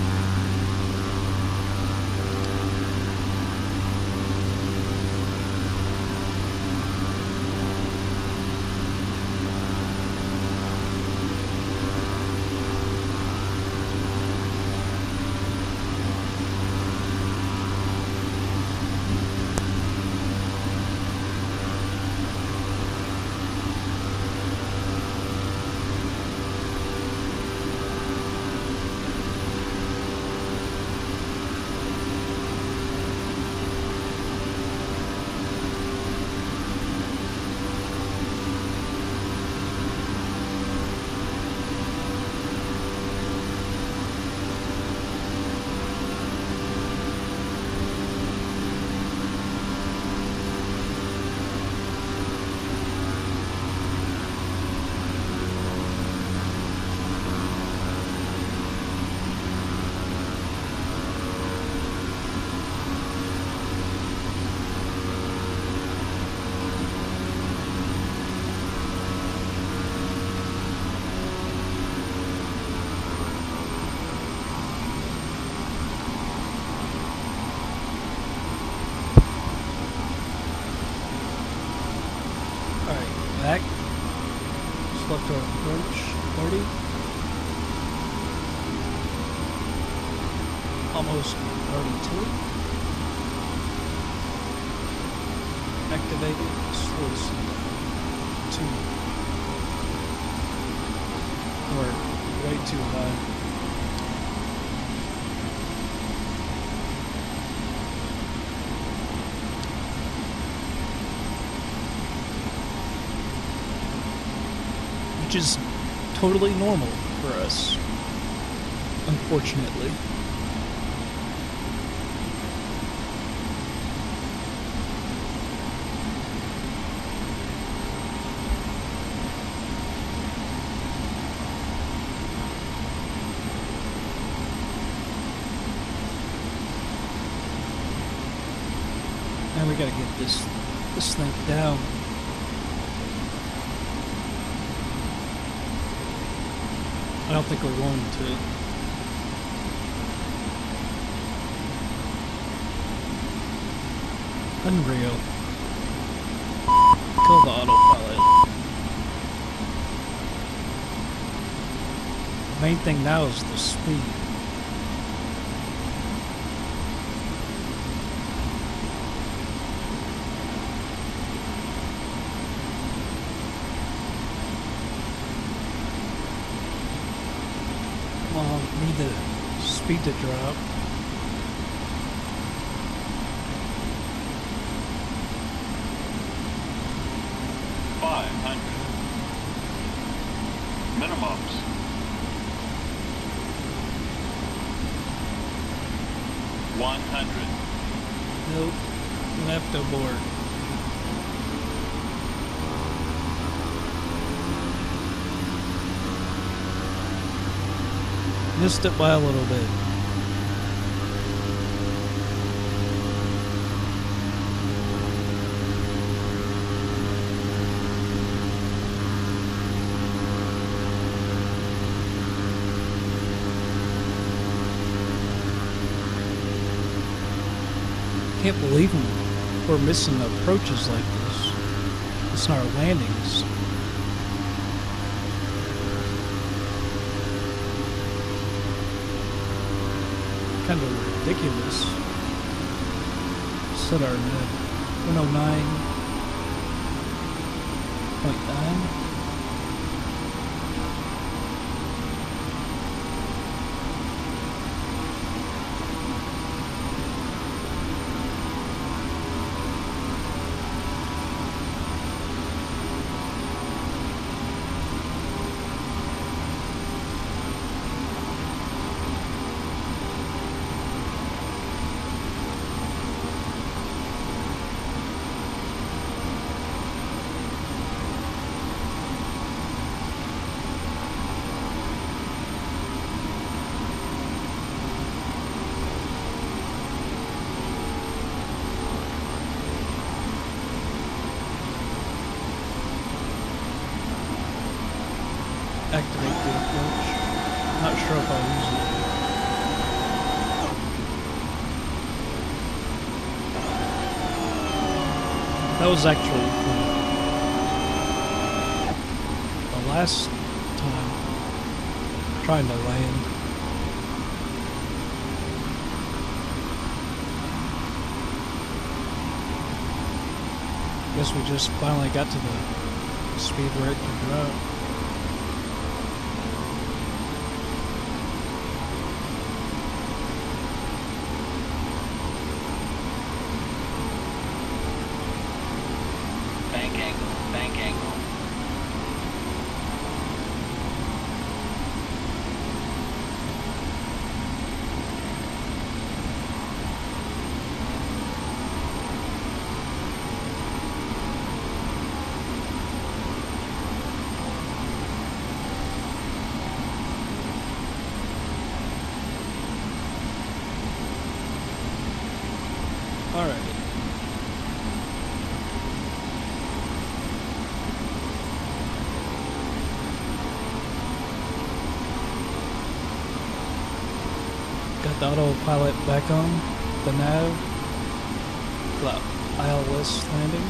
Back. Just left our approach thirty. Almost thirty-two. Activated. Slow speed. Two. Or way too high. Which is totally normal for us, unfortunately. Now we gotta get this this thing down. I don't think we're going to. Unreal. Kill the autopilot. Main thing now is the speed. Well, need the speed to drop. five hundred. Minimums. one hundred. Nope. Gonna have to abort. Missed it by a little bit. Can't believe we're missing approaches like this. It's not our landings. Kind of ridiculous. Set our one oh nine point nine. activate the approach. Not sure if I'll use it. That was actually fun. The last time trying to land. Guess we just finally got to the speed where it can drop. Bank angle, bank angle. Alright. Got the autopilot back on, the nav, the I L S landing.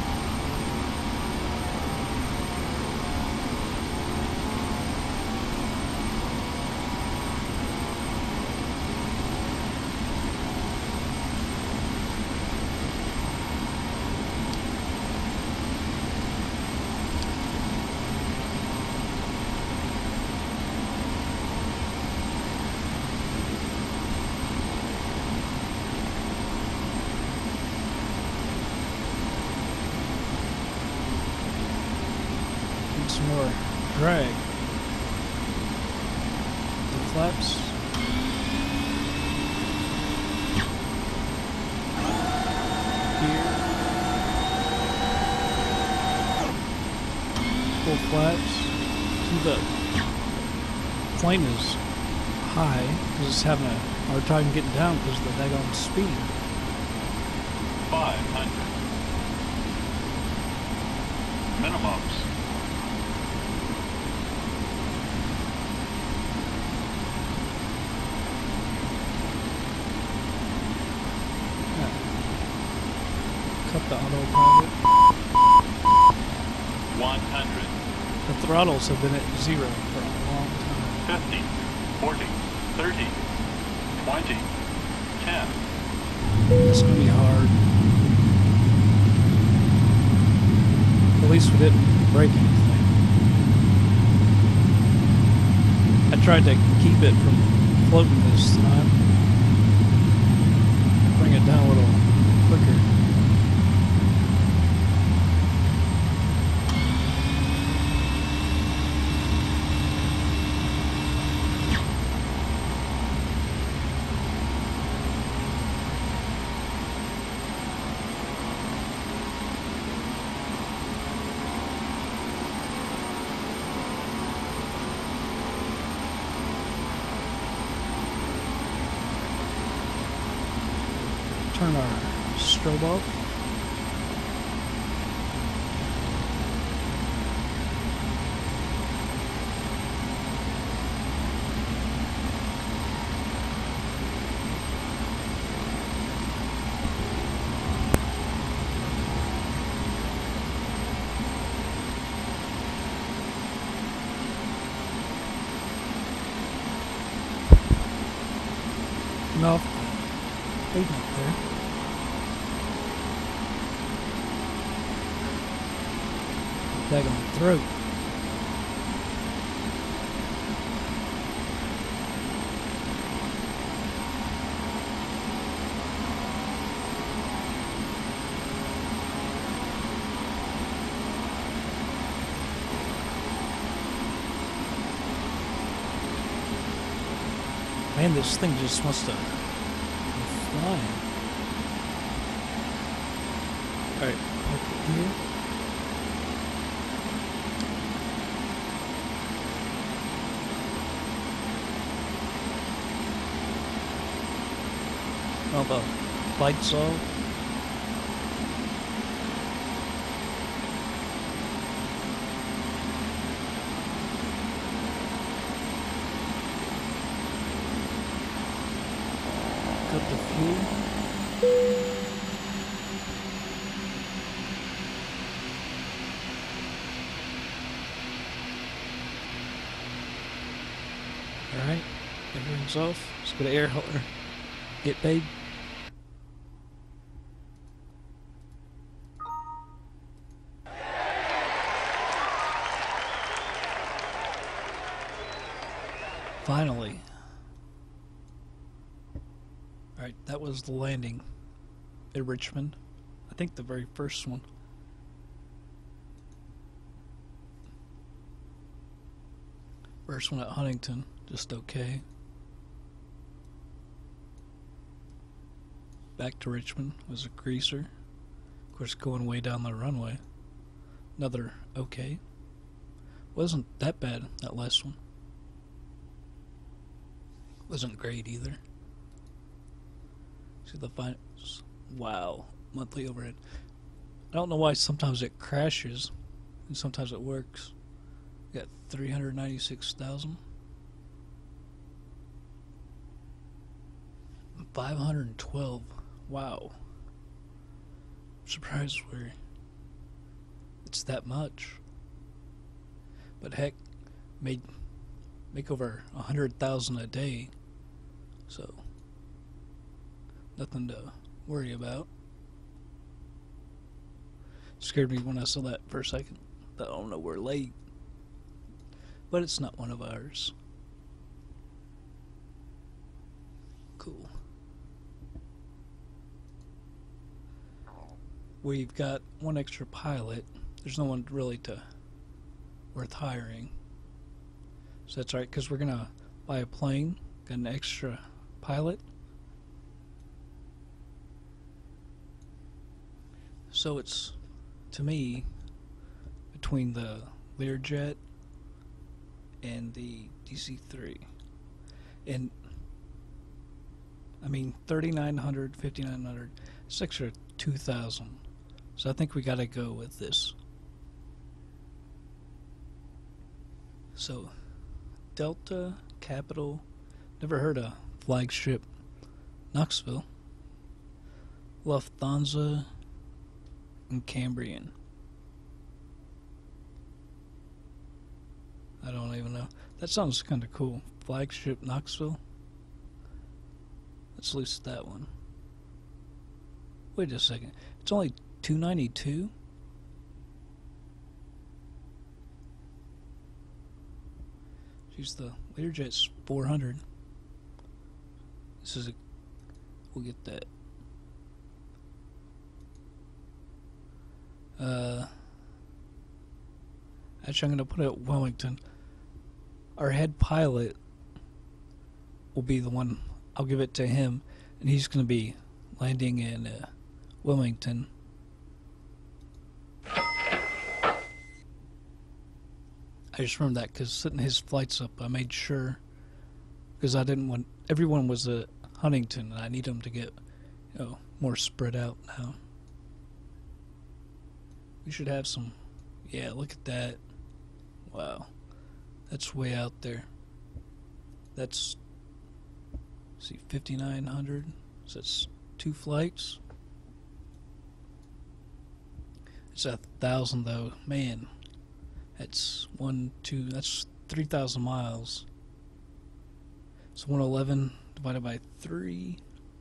Some more drag. The flaps. Here. Full flaps. The plane is high because it's having a hard time getting down because of the daggone speed. five hundred. Minimums. Cut the autopilot. one hundred. The throttles have been at zero for a long time. fifty. forty. thirty. twenty. ten. It's gonna be hard. At least we didn't break anything. I tried to keep it from floating this time. Bring it down a little quicker. Turn our strobe off. No, he's not there. Daggone throat. Man, this thing just wants to be flying. Alright, park it here. All the lights off. fuel. Alright, everything's off. Let's go to air hauler. Get paid. Finally. Alright, that was the landing at Richmond. I think the very first one. First one at Huntington, just okay. Back to Richmond was a greaser. Of course, going way down the runway. Another okay. Wasn't that bad, that last one. Wasn't great either. See the finals. Wow, monthly overhead. I don't know why sometimes it crashes and sometimes it works. Got three hundred ninety-six thousand. five hundred twelve. Wow. I'm surprised where it's that much. But heck, made make over a hundred thousand a day. So nothing to worry about. Scared me when I saw that for a second. Thought, oh no, we're late. But it's not one of ours. Cool. We've got one extra pilot. There's no one really to worth hiring. So that's right, because we're gonna buy a plane. Got an extra pilot. So it's, to me, between the Learjet and the D C three. And, I mean, thirty-nine hundred, fifty-nine hundred, it's extra two thousand. So I think we gotta go with this. So, Delta, Capital, never heard of Flagship, Knoxville, Lufthansa, and Cambrian. I don't even know. That sounds kind of cool. Flagship Knoxville. Let's list that one. Wait a second. It's only two ninety-two. Jeez, the Learjet's four hundred. This is a. We'll get that. Uh. Actually, I'm going to put it at Wellington. Our head pilot will be the one, I'll give it to him, and he's going to be landing in uh, Wilmington. I just remember that because setting his flights up, I made sure, because I didn't want, everyone was at Huntington, and I need them to get, you know, more spread out now. We should have some, yeah, look at that. Wow, that's way out there. That's, see, fifty-nine hundred, so that's two flights. It's a thousand though, man. That's one, two, that's three thousand miles. So one eleven divided by three.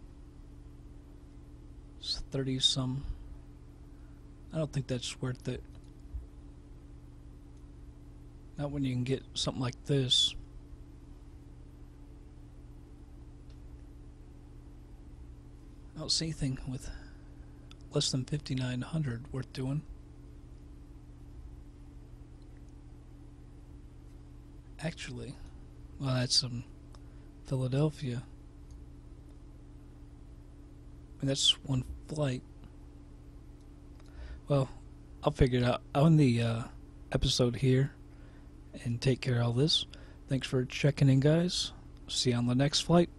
It's thirty some. I don't think that's worth it. Not when you can get something like this. I don't see anything with less than fifty-nine hundred worth doing. Actually, well, that's um, Philadelphia. I mean, that's one flight. Well, I'll figure it out. I'll end the uh, episode here and take care of all this. Thanks for checking in, guys. See you on the next flight.